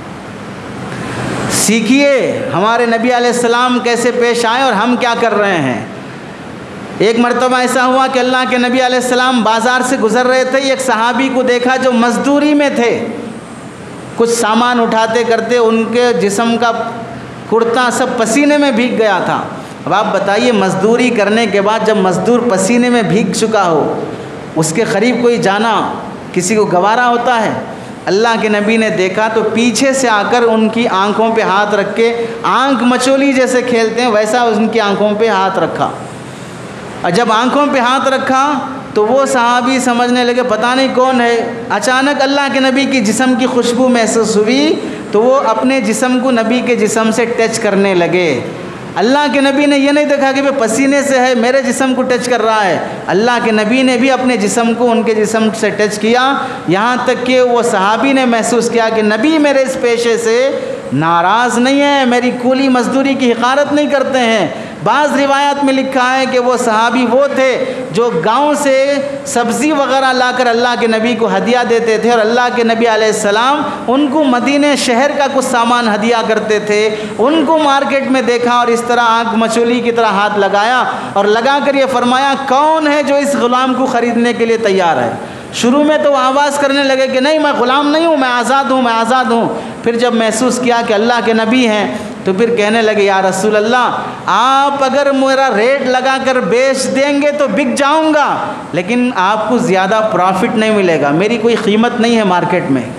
سیکھیے ہمارے نبی علیہ السلام کیسے پیش آئے اور ہم کیا کر رہے ہیں۔ ایک مرتبہ ایسا ہوا کہ اللہ کے نبی علیہ السلام بازار سے گزر رہے تھے، ایک صحابی کو دیکھا جو مزدوری میں تھے، کچھ سامان اٹھاتے کرتے ان کے جسم کا کرتا سب پسینے میں بھیگ گیا تھا۔ اب آپ بتائیے مزدوری کرنے کے بعد جب مزدور پسینے میں بھیگ چکا ہو، اس کے قریب کوئی جانا کسی کو گوارا ہوتا ہے؟ اللہ کے نبی نے دیکھا تو پیچھے سے آ کر ان کی آنکھوں پہ ہاتھ رکھ کے، آنکھ مچولی جیسے کھیلتے ہیں ویسا ان کی آنکھوں پہ ہاتھ رکھا، اور جب آنکھوں پہ ہاتھ رکھا تو وہ صحابی سمجھنے لگے پتہ نہیں کون ہے۔ اچانک اللہ کے نبی کی جسم کی خوشبو محسوس ہوئی تو وہ اپنے جسم کو نبی کے جسم سے ٹچ کرنے لگے۔ اللہ کے نبی نے یہ نہیں دیکھا کہ وہ پسینے سے ہے میرے جسم کو ٹچ کر رہا ہے، اللہ کے نبی نے بھی اپنے جسم کو ان کے جسم سے ٹچ کیا، یہاں تک کہ وہ صحابی نے محسوس کیا کہ نبی میرے اس پیشے سے ناراض نہیں ہیں، میری کولی مزدوری کی حقارت نہیں کرتے ہیں، بعض روایات میں لکھا ہے کہ وہ صحابی وہ تھے جو گاؤں سے سبزی وغیرہ لا کر اللہ کے نبی کو ہدیہ دیتے تھے، اور اللہ کے نبی علیہ السلام ان کو مدینہ شہر کا کچھ سامان ہدیہ کرتے تھے۔ ان کو مارکیٹ میں دیکھا اور اس طرح آنکھ مچولی کی طرح ہاتھ لگایا اور لگا کر یہ فرمایا کون ہے جو اس غلام کو خریدنے کے لیے تیار ہے؟ شروع میں تو آواز کرنے لگے کہ نہیں میں غلام نہیں ہوں، میں آزاد ہوں میں آزاد ہوں۔ پھر جب محسوس کیا کہ اللہ کے نبی ہیں تو پھر کہنے لگے یا رسول اللہ آپ اگر میرا ریٹ لگا کر بیچ دیں گے تو بک جاؤں گا، لیکن آپ کو زیادہ پروفٹ نہیں ملے گا، میری کوئی قیمت نہیں ہے مارکیٹ میں،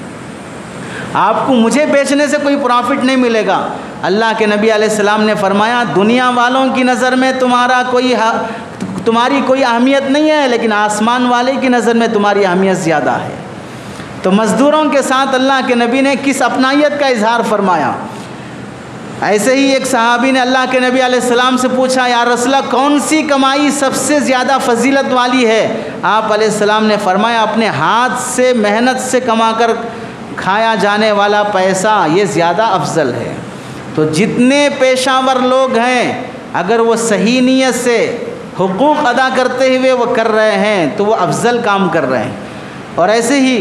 آپ کو مجھے بیچنے سے کوئی پروفٹ نہیں ملے گا۔ اللہ کے نبی علیہ السلام نے فرمایا دنیا والوں کی نظر میں تمہارا کوئی تمہاری کوئی اہمیت نہیں ہے، لیکن آسمان والے کی نظر میں تمہاری اہمیت زیادہ ہے۔ تو مزدوروں کے ساتھ اللہ کے نبی نے کس اپنائیت کا اظہار فرمایا۔ ایسے ہی ایک صحابی نے اللہ کے نبی علیہ السلام سے پوچھا یا رسول اللہ کون سی کمائی سب سے زیادہ فضیلت والی ہے؟ آپ علیہ السلام نے فرمایا اپنے ہاتھ سے محنت سے کما کر کھایا جانے والا پیسہ یہ زیادہ افضل ہے۔ تو جتنے پیشہ ور لوگ ہیں اگر وہ صحیح نیت سے حقوق ادا کرتے ہوئے وہ کر رہے ہیں تو وہ افضل کام کر رہے ہیں۔ اور ایسے ہی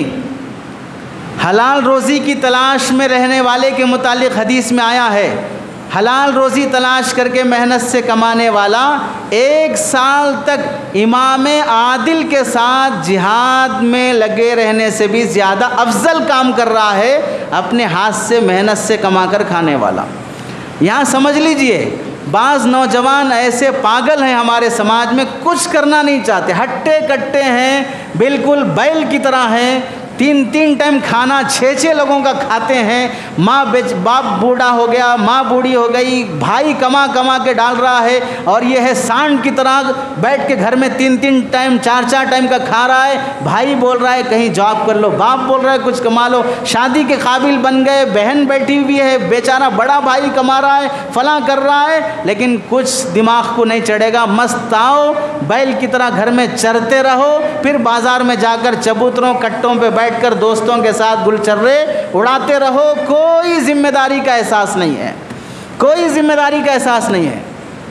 حلال روزی کی تلاش میں رہنے والے کے متعلق حدیث میں آیا ہے حلال روزی تلاش کر کے محنت سے کمانے والا ایک سال تک امام عادل کے ساتھ جہاد میں لگے رہنے سے بھی زیادہ افضل کام کر رہا ہے اپنے ہاتھ سے محنت سے کما کر کھانے والا۔ یہاں سمجھ لیجئے بعض نوجوان ایسے پاگل ہیں ہمارے سماج میں، کچھ کرنا نہیں چاہتے، ہٹے کٹے ہیں، بالکل بیل کی طرح ہیں، تین تین ٹائم کھانا چھ چھ لوگوں کا کھاتے ہیں، ماں بیچ باپ بوڑھا ہو گیا، ماں بوڑھی ہو گئی، بھائی کما کما کے ڈال رہا ہے اور یہ ہے سانڈ کی طرح بیٹھ کے گھر میں تین تین ٹائم چار چار ٹائم کا کھا رہا ہے۔ بھائی بول رہا ہے کہیں جاب کر لو، باپ بول رہا ہے کچھ کما لو، شادی کے قابل بن گئے، بہن بیٹھی ہوئی ہے، بیچارہ بڑا بھائی کما رہا ہے، فلاں کر رہا ہے، لیکن کچھ دماغ کو نہیں چڑھے گا۔ مست آؤ بیل کی طرح گھر میں چرتے رہو، پھر بازار میں جا کر چبوتروں کٹوں پہ بیٹھ کر دوستوں کے ساتھ گل چرے اڑاتے رہو، کوئی ذمہ داری کا احساس نہیں ہے، کوئی ذمہ داری کا احساس نہیں ہے۔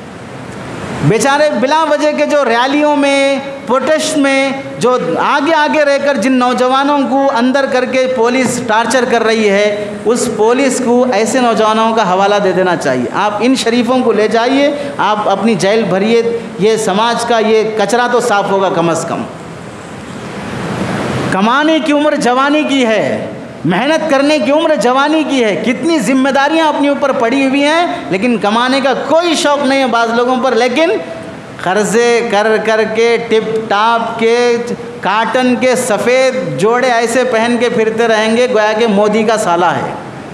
بیچارے بلا وجہ کے جو ریلیوں میں پروٹیسٹ میں جو آگے آگے رہ کر جن نوجوانوں کو اندر کر کے پولیس ٹارچر کر رہی ہے، اس پولیس کو ایسے نوجوانوں کا حوالہ دے دینا چاہیے۔ آپ ان شریفوں کو لے جائیے، آپ اپنی جیل بھریے، یہ سماج کا یہ کچرا تو صاف ہوگا کم از کم۔ کمانے کی عمر جوانی کی ہے، محنت کرنے کی عمر جوانی کی ہے، کتنی ذمہ داریاں اپنے اوپر پڑی ہوئی ہیں، لیکن کمانے کا کوئی شوق نہیں ہے بعض لوگوں پر، لیکن قرضے کر کر کے ٹپ ٹاپ کے کاٹن کے سفید جوڑے ایسے پہن کے پھرتے رہیں گے گویا کہ مودی کا سالہ ہے،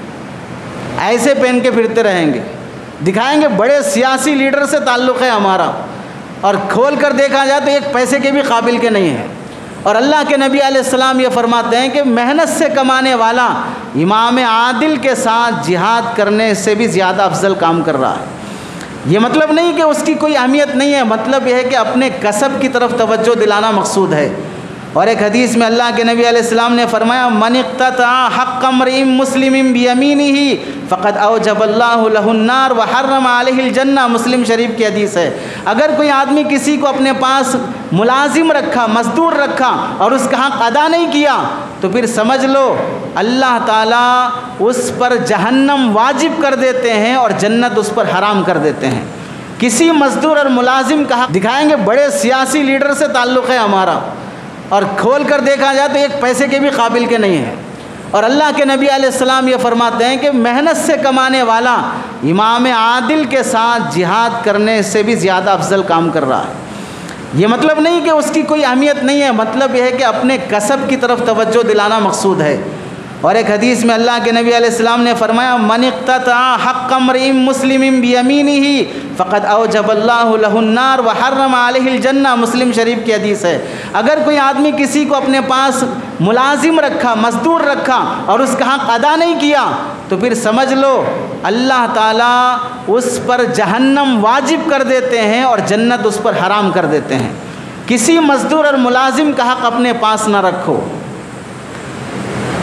ایسے پہن کے پھرتے رہیں گے، دکھائیں گے بڑے سیاسی لیڈر سے تعلق ہے ہمارا، اور کھول کر دیکھا جائے تو ایک پیسے کے بھی قابل کے نہیں ہیں۔ اور اللہ کے نبی علیہ السلام یہ فرماتے ہیں کہ محنت سے کمانے والا امام عادل کے ساتھ جہاد کرنے سے بھی زیادہ افضل کام کر رہا ہے۔ یہ مطلب نہیں کہ اس کی کوئی اہمیت نہیں ہے، مطلب یہ ہے کہ اپنے کسب کی طرف توجہ دلانا مقصود ہے۔ اور ایک حدیث میں اللہ کے نبی علیہ السلام نے فرمایا من اقتطع حق امرئ مسلم بیمینہ فقد اوجب اللہ لہ النار وحرم علیہ الجنہ، مسلم شریف کی حدیث ہے۔ اگر کوئی آدمی کسی کو اپنے پاس ملازم رکھا، مزدور رکھا اور اس کا حق ادا نہیں کیا تو پھر سمجھ لو اللہ تعالیٰ اس پر جہنم واجب کر دیتے ہیں اور جنت اس پر حرام کر دیتے ہیں۔ کسی مزدور اور ملازم کا حق دکھائیں گے بڑے سیاسی لیڈر سے تعلق ہے ہمارا، اور کھول کر دیکھا جائے تو ایک پیسے کے بھی قابل کے نہیں ہیں۔ اور اللہ کے نبی علیہ السلام یہ فرماتے ہیں کہ محنت سے کمانے والا امام عادل کے ساتھ جہاد کرنے سے بھی زیادہ افضل کام کر رہا ہے۔ یہ مطلب نہیں کہ اس کی کوئی اہمیت نہیں ہے، مطلب یہ ہے کہ اپنے کسب کی طرف توجہ دلانا مقصود ہے۔ اور ایک حدیث میں اللہ کے نبی علیہ السلام نے فرمایا من اقتطع حق امرئ مسلم بیمینہ فقد اوجب اللہ لہ النار وحرم علیہ الجنہ، مسلم شریف کی حدیث ہے۔ اگر کوئی آدمی کسی کو اپنے پاس ملازم رکھا، مزدور رکھا اور اس کا حق ادا نہیں کیا تو پھر سمجھ لو اللہ تعالیٰ اس پر جہنم واجب کر دیتے ہیں اور جنت اس پر حرام کر دیتے ہیں۔ کسی مزدور اور ملازم کا حق اپنے پاس نہ رکھو۔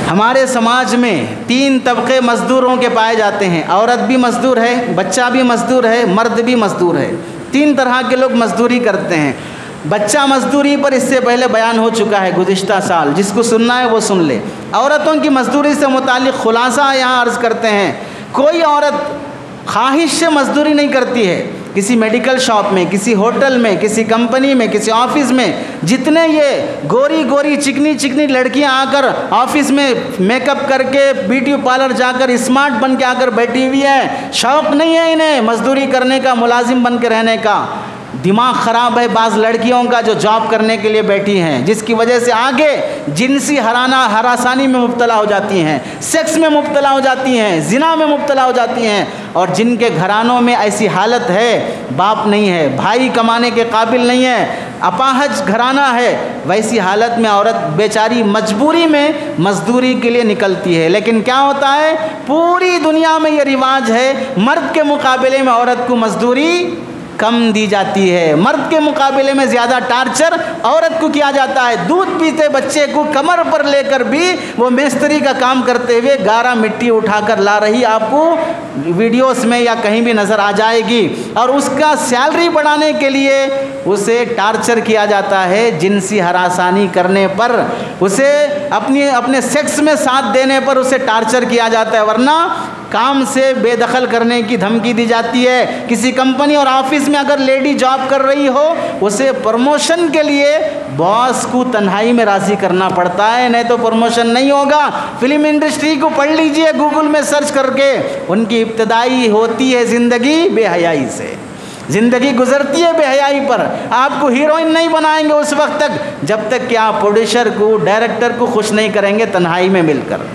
ہمارے سماج میں تین طبقے مزدوروں کے پائے جاتے ہیں، عورت بھی مزدور ہے، بچہ بھی مزدور ہے، مرد بھی مزدور ہے۔ تین طرح کے لوگ مزدوری کرتے ہیں۔ بچہ مزدوری پر اس سے پہلے بیان ہو چکا ہے گزشتہ سال، جس کو سننا ہے وہ سن لے۔ عورتوں کی مزدوری سے متعلق خلاصہ یہاں عرض کرتے ہیں، کوئی عورت خواہش سے مزدوری نہیں کرتی ہے۔ کسی میڈیکل شاپ میں، کسی ہوٹل میں، کسی کمپنی میں، کسی آفس میں جتنے یہ گوری گوری چکنی چکنی لڑکیاں آ کر آفس میں میک اپ کر کے بیوٹی پارلر جا کر اسمارٹ بن کے آ کر بیٹھی ہوئی ہیں، شوق نہیں ہے انہیں مزدوری کرنے کا، ملازم بن کے رہنے کا۔ دماغ خراب ہے بعض لڑکیوں کا جو جاب کرنے کے لیے بیٹھی ہیں، جس کی وجہ سے آگے جنسی ہرانہ ہراسانی میں مبتلا ہو جاتی ہیں، سیکس میں مبتلا ہو جاتی ہیں، زنا میں مبتلا ہو جاتی ہیں، اور جن کے گھرانوں میں ایسی حالت ہے، باپ نہیں ہے، بھائی کمانے کے قابل نہیں ہے، اپاہج گھرانہ ہے، ویسی حالت میں عورت بیچاری مجبوری میں مزدوری کے لیے نکلتی ہے۔ لیکن کیا ہوتا ہے، پوری دنیا میں یہ رواج ہے، مرد کے مقابلے میں عورت کو مزدوری کم دی جاتی ہے، مرد کے مقابلے میں زیادہ ٹارچر عورت کو کیا جاتا ہے۔ دودھ پیتے بچے کو کمر پر لے کر بھی وہ میستری کا کام کرتے ہوئے گارا مٹی اٹھا کر لا رہی آپ کو ویڈیوز میں یا کہیں بھی نظر آ جائے گی، اور اس کا سیلری بڑھانے کے لیے اسے ٹارچر کیا جاتا ہے، جنسی ہراسانی کرنے پر، اسے اپنی اپنے سیکس میں ساتھ دینے پر اسے ٹارچر کیا جاتا ہے، ورنہ کام سے بے دخل کرنے کی دھمکی دی جاتی ہے۔ کسی کمپنی اور آفس میں اگر لیڈی جاب کر رہی ہو، اسے پروموشن کے لیے باس کو تنہائی میں راضی کرنا پڑتا ہے، نہیں تو پروموشن نہیں ہوگا۔ فلم انڈسٹری کو پڑھ لیجئے گوگل میں سرچ کر کے، ان کی ابتدائی ہوتی ہے زندگی بے حیائی سے، زندگی گزرتی ہے بے حیائی پر۔ آپ کو ہیروئن نہیں بنائیں گے اس وقت تک جب تک کہ آپ پروڈیوسر کو، ڈائریکٹر کو خوش نہیں کریں گے تنہائی میں مل کر۔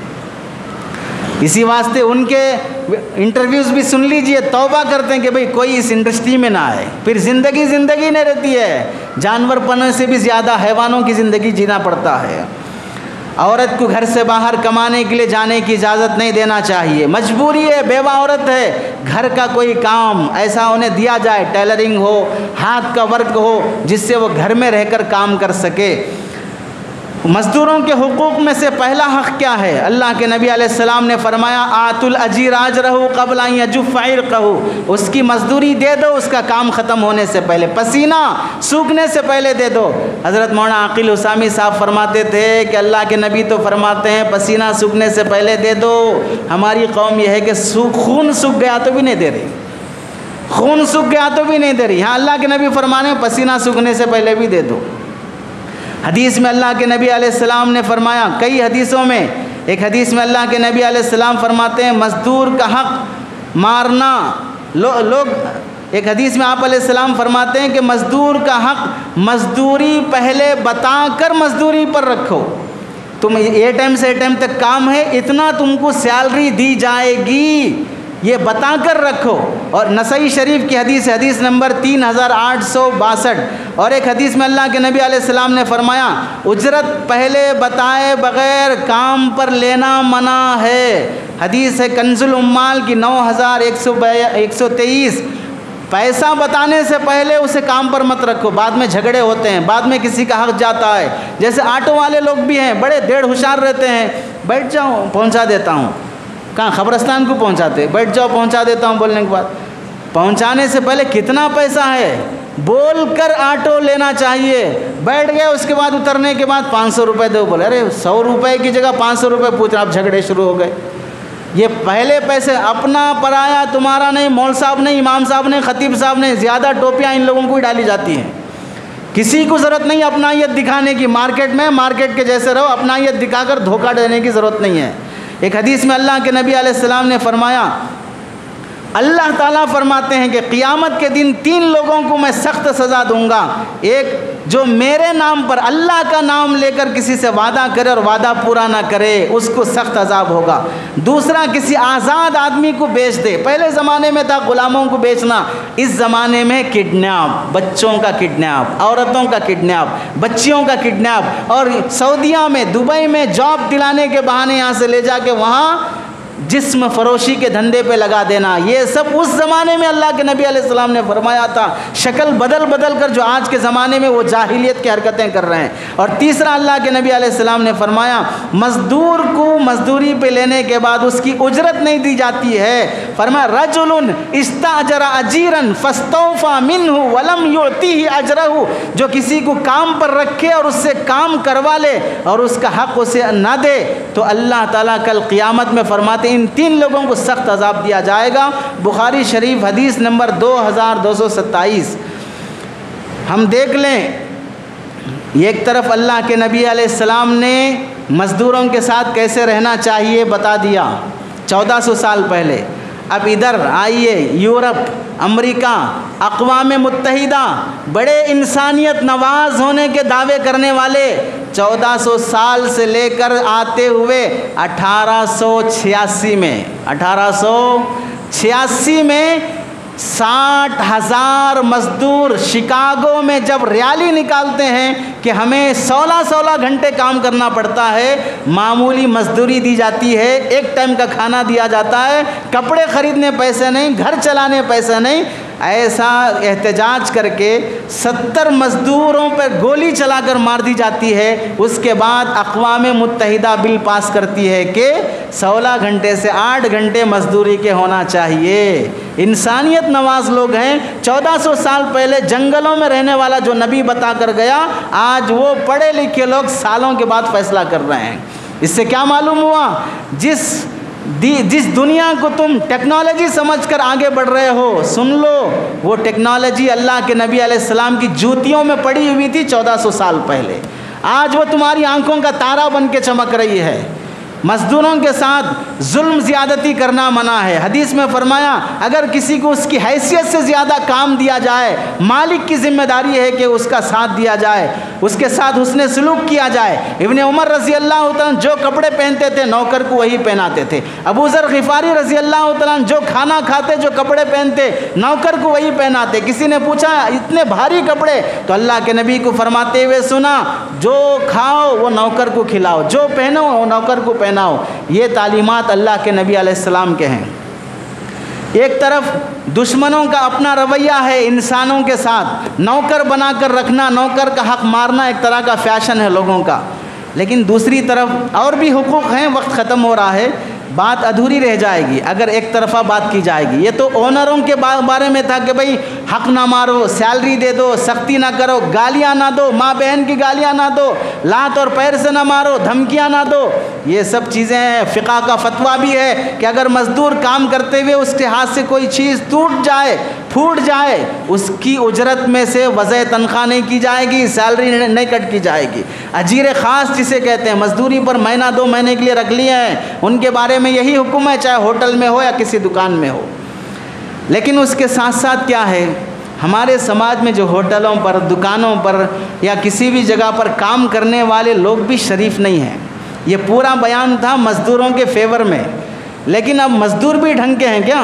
اسی واسطے ان کے انٹرویوز بھی سن لیجئے، توبہ کرتے ہیں کہ بھئی کوئی اس انڈسٹری میں نہ آئے، پھر زندگی زندگی نہیں رہتی ہے، جانور پنے سے بھی زیادہ حیوانوں کی زندگی جینا پڑتا ہے۔ عورت کو گھر سے باہر کمانے کے لیے جانے کی اجازت نہیں دینا چاہیے، مجبوری ہے، بیوہ عورت ہے، گھر کا کوئی کام ایسا انہیں دیا جائے، ٹیلرنگ ہو، ہاتھ کا ورک ہو، جس سے وہ گھر میں رہ کر کام کر سکے۔ مزدوروں کے حقوق میں سے پہلا حق کیا ہے؟ اللہ کے نبی علیہ السلام نے فرمایا آت الاجیر اجرہ قبل ان یجف عرقہ، اس کی مزدوری دے دو اس کا کام ختم ہونے سے پہلے، پسینہ سوکھنے سے پہلے دے دو۔ حضرت مولانا عاقل حسامی صاحب فرماتے تھے کہ اللہ کے نبی تو فرماتے ہیں پسینہ سوکھنے سے پہلے دے دو، ہماری قوم یہ ہے کہ خون سوکھ گیا تو بھی نہیں دے رہی، خون سوکھ گیا تو بھی نہیں دے رہی۔ ہاں اللہ کے نبی فرمانے ہیں پسینہ سوکھنے سے پہلے بھی دے دو۔ حدیث میں اللہ کے نبی علیہ السلام نے فرمایا، کئی حدیثوں میں، ایک حدیث میں اللہ کے نبی علیہ السلام فرماتے ہیں مزدور کا حق مارنا، لوگ ایک حدیث میں آپ علیہ السلام فرماتے ہیں کہ مزدور کا حق مزدوری پہلے بتا کر مزدوری پر رکھو، تم اے ٹائم سے اے ٹائم تک کام ہے، اتنا تم کو سیلری دی جائے گی، یہ بتا کر رکھو۔ اور نسائی شریف کی حدیث حدیث نمبر تین ہزار آٹھ سو باسٹھ، اور ایک حدیث میں اللہ کے نبی علیہ السلام نے فرمایا اجرت پہلے بتائے بغیر کام پر لینا منع ہے۔ حدیث ہے کنز العمال کی نو ہزار ایک سو ایک سو تیئیس، پیسہ بتانے سے پہلے اسے کام پر مت رکھو، بعد میں جھگڑے ہوتے ہیں، بعد میں کسی کا حق جاتا ہے۔ جیسے آٹو والے لوگ بھی ہیں، بڑے ڈیڑھ ہوشیار رہتے ہیں، بیٹھ جاؤ پہنچا دیتا ہوں، کہاں خبرستان کو پہنچاتے، بیٹھ جاؤ پہنچا دیتا ہوں بولنے کے بعد، پہنچانے سے پہلے کتنا پیسہ ہے بول کر آٹو لینا چاہیے۔ بیٹھ گئے، اس کے بعد اترنے کے بعد پانچ سو روپئے دو، بولے ارے سو روپئے کی جگہ پانچ سو روپئے پوچھ رہا، اب جھگڑے شروع ہو گئے۔ یہ پہلے پیسے اپنا پرایا تمہارا نہیں، مول صاحب نہیں، امام صاحب نہیں، خطیب صاحب نہیں، زیادہ ٹوپیاں ان لوگوں کو ہی ڈالی جاتی ہیں۔ کسی کو ضرورت نہیں اپنائیت دکھانے کی، مارکیٹ میں مارکیٹ کے جیسے رہو، اپنائیت دکھا کر دھوکہ دینے کی ضرورت نہیں ہے۔ ایک حدیث میں اللہ کے نبی علیہ السلام نے فرمایا، اللہ تعالیٰ فرماتے ہیں کہ قیامت کے دن تین لوگوں کو میں سخت سزا دوں گا، ایک جو میرے نام پر اللہ کا نام لے کر کسی سے وعدہ کرے اور وعدہ پورا نہ کرے اس کو سخت عذاب ہوگا، دوسرا کسی آزاد آدمی کو بیچ دے، پہلے زمانے میں تھا غلاموں کو بیچنا، اس زمانے میں کڈنیپ، بچوں کا کڈنیپ، عورتوں کا کڈنیپ، بچیوں کا کڈنیپ، اور سعودیہ میں دبئی میں جاب دلانے کے بہانے یہاں سے لے جا کے وہاں جسم فروشی کے دھندے پہ لگا دینا، یہ سب اس زمانے میں اللہ کے نبی علیہ السلام نے فرمایا تھا، شکل بدل بدل کر جو آج کے زمانے میں وہ جاہلیت کی حرکتیں کر رہے ہیں۔ اور تیسرا اللہ کے نبی علیہ السلام نے فرمایا مزدور کو مزدوری پہ لینے کے بعد اس کی اجرت نہیں دی جاتی ہے۔ فرمایا رجل استاجر اجیرا فاستوفى منه ولم يعطيه اجره، جو کسی کو کام پر رکھے اور اس سے کام کروا لے اور اس کا حق اسے نہ دے تو اللہ تعالیٰ کل قیامت میں فرماتے ان تین لوگوں کو سخت عذاب دیا جائے گا۔ بخاری شریف حدیث نمبر دو ہزار دو سو ستائیس۔ ہم دیکھ لیں، ایک طرف اللہ کے نبی علیہ السلام نے مزدوروں کے ساتھ کیسے رہنا چاہیے بتا دیا چودہ سو سال پہلے۔ اب ادھر آئیے، یورپ، امریکہ، اقوام متحدہ، بڑے انسانیت نواز ہونے کے دعوے کرنے والے چودہ سو سال سے لے کر آتے ہوئے اٹھارہ سو چھیاسی میں اٹھارہ سو چھیاسی میں ساٹھ ہزار مزدور شکاگو میں جب ریالی نکالتے ہیں کہ ہمیں سولہ سولہ گھنٹے کام کرنا پڑتا ہے، معمولی مزدوری دی جاتی ہے، ایک ٹائم کا کھانا دیا جاتا ہے، کپڑے خریدنے پیسے نہیں، گھر چلانے پیسے نہیں، ایسا احتجاج کر کے ستر مزدوروں پر گولی چلا کر مار دی جاتی ہے۔ اس کے بعد اقوام متحدہ بل پاس کرتی ہے کہ سولہ گھنٹے سے آٹھ گھنٹے مزدوری کے ہونا چاہیے۔ انسانیت نواز لوگ ہیں۔ چودہ سو سال پہلے جنگلوں میں رہنے والا جو نبی بتا کر گیا، آج وہ پڑھے لکھے لوگ سالوں کے بعد فیصلہ کر رہے ہیں۔ اس سے کیا معلوم ہوا؟ جس جس دنیا کو تم ٹیکنالوجی سمجھ کر آگے بڑھ رہے ہو، سن لو وہ ٹیکنالوجی اللہ کے نبی علیہ السلام کی جوتیوں میں پڑی ہوئی تھی چودہ سو سال پہلے۔ آج وہ تمہاری آنکھوں کا تارا بن کے چمک رہی ہے۔ مزدوروں کے ساتھ ظلم زیادتی کرنا منع ہے۔ حدیث میں فرمایا اگر کسی کو اس کی حیثیت سے زیادہ کام دیا جائے، مالک کی ذمہ داری ہے کہ اس کا ساتھ دیا جائے، اس کے ساتھ حسن سلوک کیا جائے۔ ابن عمر رضی اللہ تعالیٰ جو کپڑے پہنتے تھے نوکر کو وہی پہناتے تھے۔ ابو ذر غفاری رضی اللہ تعالیٰ جو کھانا کھاتے، جو کپڑے پہنتے، نوکر کو وہی پہناتے۔ کسی نے پوچھا اتنے بھاری کپڑے، تو اللہ کے نبی کو فرماتے ہوئے سنا جو کھاؤ وہ نوکر کو کھلاؤ، جو پہنو وہ نوکر کو پہناؤ۔ یہ تعلیمات اللہ کے نبی علیہ السلام کے ہیں۔ ایک طرف دشمنوں کا اپنا رویہ ہے انسانوں کے ساتھ، نوکر بنا کر رکھنا، نوکر کا حق مارنا ایک طرح کا فیشن ہے لوگوں کا، لیکن دوسری طرف اور بھی حقوق ہیں۔ وقت ختم ہو رہا ہے، بات ادھوری رہ جائے گی اگر ایک طرفہ بات کی جائے گی۔ یہ تو اونروں کے بارے میں تھا کہ بھئی حق نہ مارو، سیلری دے دو، سختی نہ کرو، گالیاں نہ دو، ماں بہن کی گالیاں نہ دو، لات اور پیر سے نہ مارو، دھمکیاں نہ دو، یہ سب چیزیں ہیں۔ فقہ کا فتویٰ بھی ہے کہ اگر مزدور کام کرتے ہوئے اس کے ہاتھ سے کوئی چیز ٹوٹ جائے، پھوٹ جائے، اس کی اجرت میں سے وضع تنخواہ نہیں کی جائے گی، سیلری نہیں کٹ کی جائے گی۔ اجیر خاص جسے کہتے ہیں، مزدوری پر مہینہ دو مہینے کے لیے رکھ لیے ہیں، ان کے بارے میں یہی حکم ہے، چاہے ہوٹل میں ہو یا کسی دکان میں ہو۔ لیکن اس کے ساتھ ساتھ کیا ہے، ہمارے سماج میں جو ہوٹلوں پر، دکانوں پر یا کسی بھی جگہ پر کام کرنے والے لوگ بھی شریف نہیں ہیں۔ یہ پورا بیان تھا مزدوروں کے فیور میں، لیکن اب مزدور بھی ڈھنگ کے ہیں کیا؟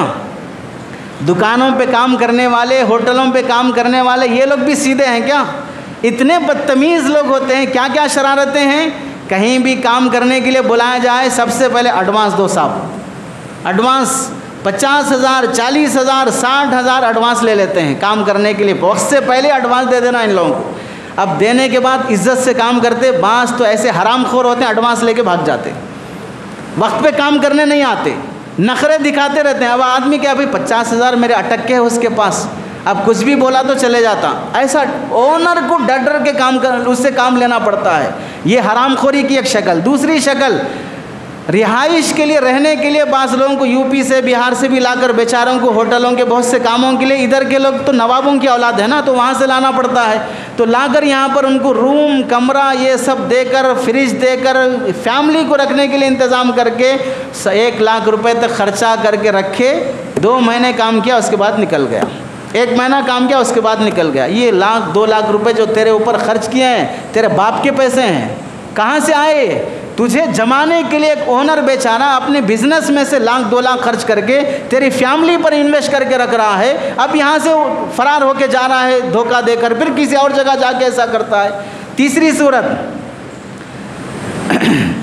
دکانوں پہ کام کرنے والے، ہوٹلوں پہ کام کرنے والے، یہ لوگ بھی سیدھے ہیں کیا؟ اتنے بدتمیز لوگ ہوتے ہیں، کیا کیا شرارتیں ہیں۔ کہیں بھی کام کرنے کے لیے بلایا جائے، سب سے پہلے ایڈوانس دو صاحب، ایڈوانس پچاس ہزار، چالیس ہزار، ساٹھ ہزار ایڈوانس لے لیتے ہیں کام کرنے کے لیے۔ وقت سے پہلے ایڈوانس دے دینا ان لوگوں کو۔ اب دینے کے بعد عزت سے کام کرتے، بعض تو ایسے حرام خور ہوتے ہیں ایڈوانس لے کے بھاگ جاتے، وقت پہ کام کرنے نہیں آتے، نخرے دکھاتے رہتے ہیں۔ اب آدمی کیا بھائی پچاس ہزار میرے اٹک کے ہے اس کے پاس، اب کچھ بھی بولا تو چلے جاتا۔ ایسا اونر کو ڈر ڈر کے کام کر اس سے کام لینا پڑتا ہے۔ یہ حرام خوری کی ایک شکل۔ دوسری شکل، رہائش کے لیے، رہنے کے لیے بعض لوگوں کو یو پی سے، بہار سے بھی لا کر بیچاروں کو ہوٹلوں کے بہت سے کاموں کے لیے، ادھر کے لوگ تو نوابوں کی اولاد ہے نا، تو وہاں سے لانا پڑتا ہے، تو لا کر یہاں پر ان کو روم، کمرہ یہ سب دے کر، فریج دے کر، فیملی کو رکھنے کے لیے انتظام کر کے ایک لاکھ روپے تک خرچہ کر کے رکھے۔ دو مہینے کام کیا، اس کے بعد نکل گیا۔ ایک مہینہ کام کیا، اس کے بعد نکل گیا۔ یہ لاکھ دو لاکھ روپے جو تیرے اوپر خرچ کیے ہیں، تیرے باپ کے پیسے ہیں، کہاں سے آئے؟ تجھے جمانے کے لیے ایک اونر بیچارہ اپنے بزنس میں سے لاکھ دو لاکھ خرچ کر کے تیری فیملی پر انویسٹ کر کے رکھ رہا ہے، اب یہاں سے فرار ہو کے جا رہا ہے دھوکہ دے کر، پھر کسی اور جگہ جا کے ایسا کرتا ہے۔ تیسری صورت،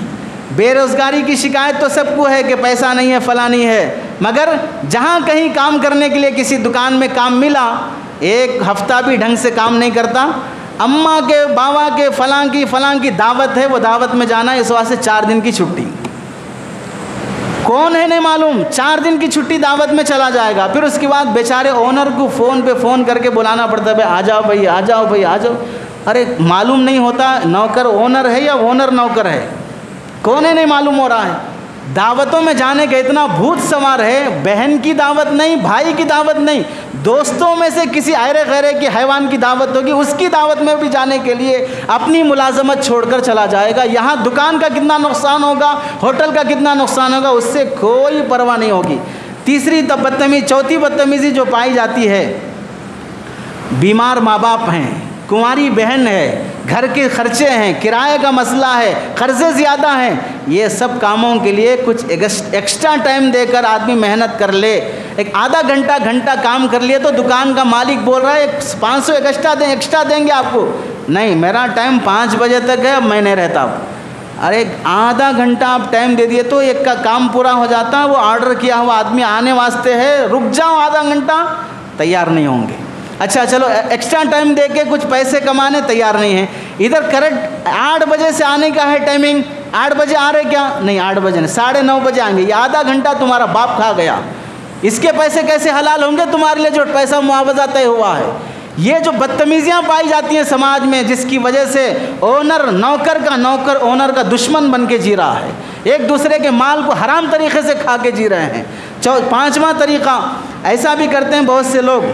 بے روزگاری کی شکایت تو سب کو ہے کہ پیسہ نہیں ہے، فلاں نہیں ہے، مگر جہاں کہیں کام کرنے کے لیے کسی دکان میں کام ملا، ایک ہفتہ بھی ڈھنگ سے کام نہیں کرتا، اماں کے باوا کے فلاں کی فلاں کی دعوت ہے، وہ دعوت میں جانا ہے، اس واسطے چار دن کی چھٹی، کون ہے نہیں معلوم، چار دن کی چھٹی دعوت میں چلا جائے گا، پھر اس کے بعد بیچارے اونر کو فون پہ فون کر کے بلانا پڑتا ہے، بھائی آ جاؤ بھائی آ جاؤ بھائی آ جاؤ، ارے معلوم نہیں ہوتا نوکر اونر ہے یا اونر نوکر ہے، کون ہے نہیں معلوم ہو رہا ہے۔ دعوتوں میں جانے کا اتنا بھوت سوار ہے، بہن کی دعوت نہیں، بھائی کی دعوت نہیں، دوستوں میں سے کسی ایرے غیرے کی حیوان کی دعوت ہوگی، اس کی دعوت میں بھی جانے کے لیے اپنی ملازمت چھوڑ کر چلا جائے گا، یہاں دکان کا کتنا نقصان ہوگا، ہوٹل کا کتنا نقصان ہوگا، اس سے کوئی پرواہ نہیں ہوگی۔ تیسری بدتمیزی چوتھی بدتمیزی جو پائی جاتی ہے، بیمار ماں باپ ہیں، کنواری بہن ہے، گھر کے خرچے ہیں، کرائے کا مسئلہ ہے، قرضے زیادہ ہیں، یہ سب کاموں کے لیے کچھ ایکسٹرا ٹائم دے کر آدمی محنت کر لے، ایک آدھا گھنٹہ گھنٹہ کام کر لیے تو دکان کا مالک بول رہا ہے پانچ سو ایکسٹرا دیں ایکسٹرا دیں گے آپ کو، نہیں میرا ٹائم پانچ بجے تک ہے، اب میں نہیں رہتا ہوں، ارے آدھا گھنٹہ آپ ٹائم دے دیے تو ایک کا کام پورا ہو جاتا، وہ آرڈر کیا ہوا آدمی آنے واسطے ہے، رک جاؤ آدھا گھنٹہ، تیار نہیں ہوں گے، اچھا چلو ایکسٹرا ٹائم دے کے کچھ پیسے کمانے تیار نہیں ہیں، ادھر کریکٹ آٹھ بجے سے آنے کا ہے ٹائمنگ، آٹھ بجے آ رہے کیا، نہیں آٹھ بجے نہیں، ساڑھے نو بجے آئیں گے، یہ آدھا گھنٹہ تمہارا باپ کھا گیا، اس کے پیسے کیسے حلال ہوں گے تمہارے لیے جو پیسہ معاوضہ طے ہوا ہے۔ یہ جو بدتمیزیاں پائی جاتی ہیں سماج میں، جس کی وجہ سے اونر نوکر کا نوکر اونر کا دشمن بن کے جی رہا ہے، ایک دوسرے کے مال کو حرام طریقے سے کھا کے جی رہے ہیں۔ چو پانچواں طریقہ ایسا بھی کرتے ہیں بہت سے لوگ،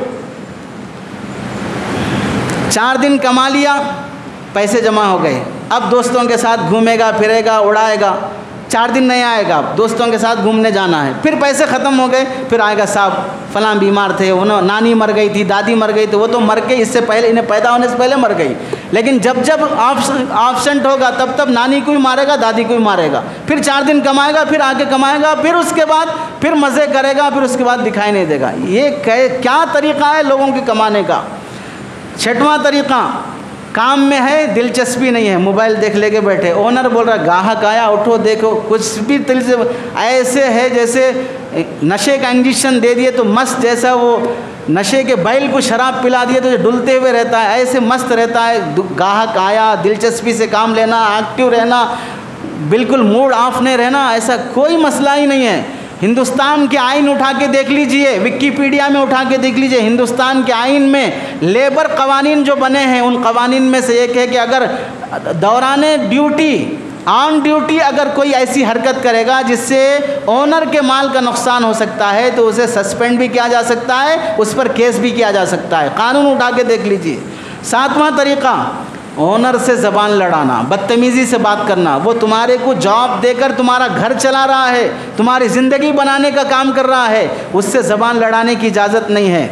چار دن کما لیا، پیسے جمع ہو گئے، اب دوستوں کے ساتھ گھومے گا پھرے گا اڑائے گا، چار دن نہیں آئے گا، دوستوں کے ساتھ گھومنے جانا ہے، پھر پیسے ختم ہو گئے، پھر آئے گا صاحب فلاں بیمار تھے، انہوں نانی مر گئی تھی، دادی مر گئی تھی، وہ تو مر گئی اس سے پہلے، انہیں پیدا ہونے سے پہلے مر گئی، لیکن جب جب آبسنٹ ہوگا تب تب نانی کو ہی مارے گا، دادی کو ہی مارے گا، پھر چار دن کمائے گا، پھر آگے کمائے گا، پھر اس کے بعد پھر مزے کرے گا، پھر اس کے بعد دکھائی نہیں دے گا۔ یہ کیا طریقہ ہے لوگوں کے کمانے کا؟ چھٹواں طریقہ کام میں ہے، دلچسپی نہیں ہے، موبائل دیکھ لے کے بیٹھے، اونر بول رہا گاہک آیا اٹھو دیکھو، کچھ بھی دل سے ایسے ہے جیسے نشے کا انجیکشن دے دیے تو مست، جیسا وہ نشے کے بیل کو شراب پلا دیے تو ڈلتے ہوئے رہتا ہے، ایسے مست رہتا ہے، گاہک آیا دلچسپی سے کام لینا، ایکٹیو رہنا، بالکل موڈ آف نہیں رہنا، ایسا کوئی مسئلہ ہی نہیں ہے۔ ہندوستان کے آئین اٹھا کے دیکھ لیجئے، وکیپیڈیا میں اٹھا کے دیکھ لیجئے، ہندوستان کے آئین میں لیبر قوانین جو بنے ہیں ان قوانین میں سے ایک ہے کہ اگر دوران ڈیوٹی آن ڈیوٹی اگر کوئی ایسی حرکت کرے گا جس سے اونر کے مال کا نقصان ہو سکتا ہے تو اسے سسپینڈ بھی کیا جا سکتا ہے، اس پر کیس بھی کیا جا سکتا ہے، قانون اٹھا کے دیکھ لیجئے۔ ساتواں طریقہ اونر سے زبان لڑانا، بدتمیزی سے بات کرنا، وہ تمہارے کو جاب دے کر تمہارا گھر چلا رہا ہے، تمہاری زندگی بنانے کا کام کر رہا ہے، اس سے زبان لڑانے کی اجازت نہیں ہے۔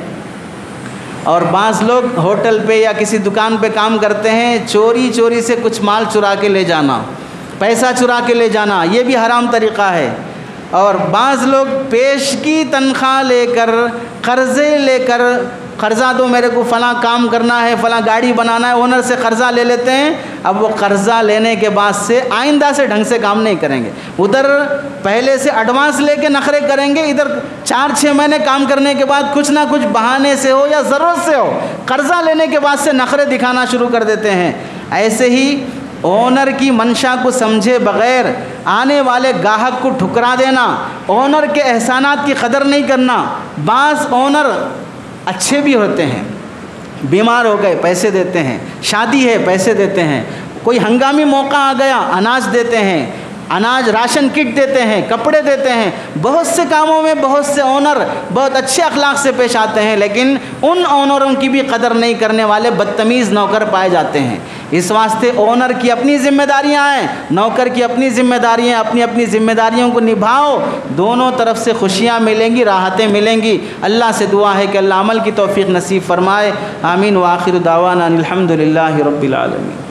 اور بعض لوگ ہوٹل پہ یا کسی دکان پہ کام کرتے ہیں، چوری چوری سے کچھ مال چرا کے لے جانا، پیسہ چرا کے لے جانا، یہ بھی حرام طریقہ ہے۔ اور بعض لوگ پیش کی تنخواہ لے کر، قرضے لے کر، قرضہ دو میرے کو فلاں کام کرنا ہے، فلاں گاڑی بنانا ہے، اونر سے قرضہ لے لیتے ہیں، اب وہ قرضہ لینے کے بعد سے آئندہ سے ڈھنگ سے کام نہیں کریں گے، ادھر پہلے سے ایڈوانس لے کے نخرے کریں گے، ادھر چار چھ مہینے کام کرنے کے بعد کچھ نہ کچھ بہانے سے ہو یا ضرورت سے ہو قرضہ لینے کے بعد سے نخرے دکھانا شروع کر دیتے ہیں۔ ایسے ہی اونر کی منشا کو سمجھے بغیر آنے والے گاہک کو ٹھکرا دینا، اونر کے احسانات کی قدر نہیں کرنا۔ بعض اونر اچھے بھی ہوتے ہیں، بیمار ہو گئے پیسے دیتے ہیں، شادی ہے پیسے دیتے ہیں، کوئی ہنگامی موقع آ گیا اناج دیتے ہیں، اناج راشن کٹ دیتے ہیں، کپڑے دیتے ہیں، بہت سے کاموں میں بہت سے اونر بہت اچھے اخلاق سے پیش آتے ہیں، لیکن ان اونروں کی بھی قدر نہیں کرنے والے بدتمیز نوکر پائے جاتے ہیں۔ اس واسطے اونر کی اپنی ذمہ داریاں ہیں، نوکر کی اپنی ذمہ داریاں، اپنی اپنی ذمہ داریوں کو نبھاؤ، دونوں طرف سے خوشیاں ملیں گی، راحتیں ملیں گی۔ اللہ سے دعا ہے کہ اللہ عمل کی توفیق نصیب فرمائے۔ آمین۔ وآخر دعوانا الحمد للہ رب العالمین۔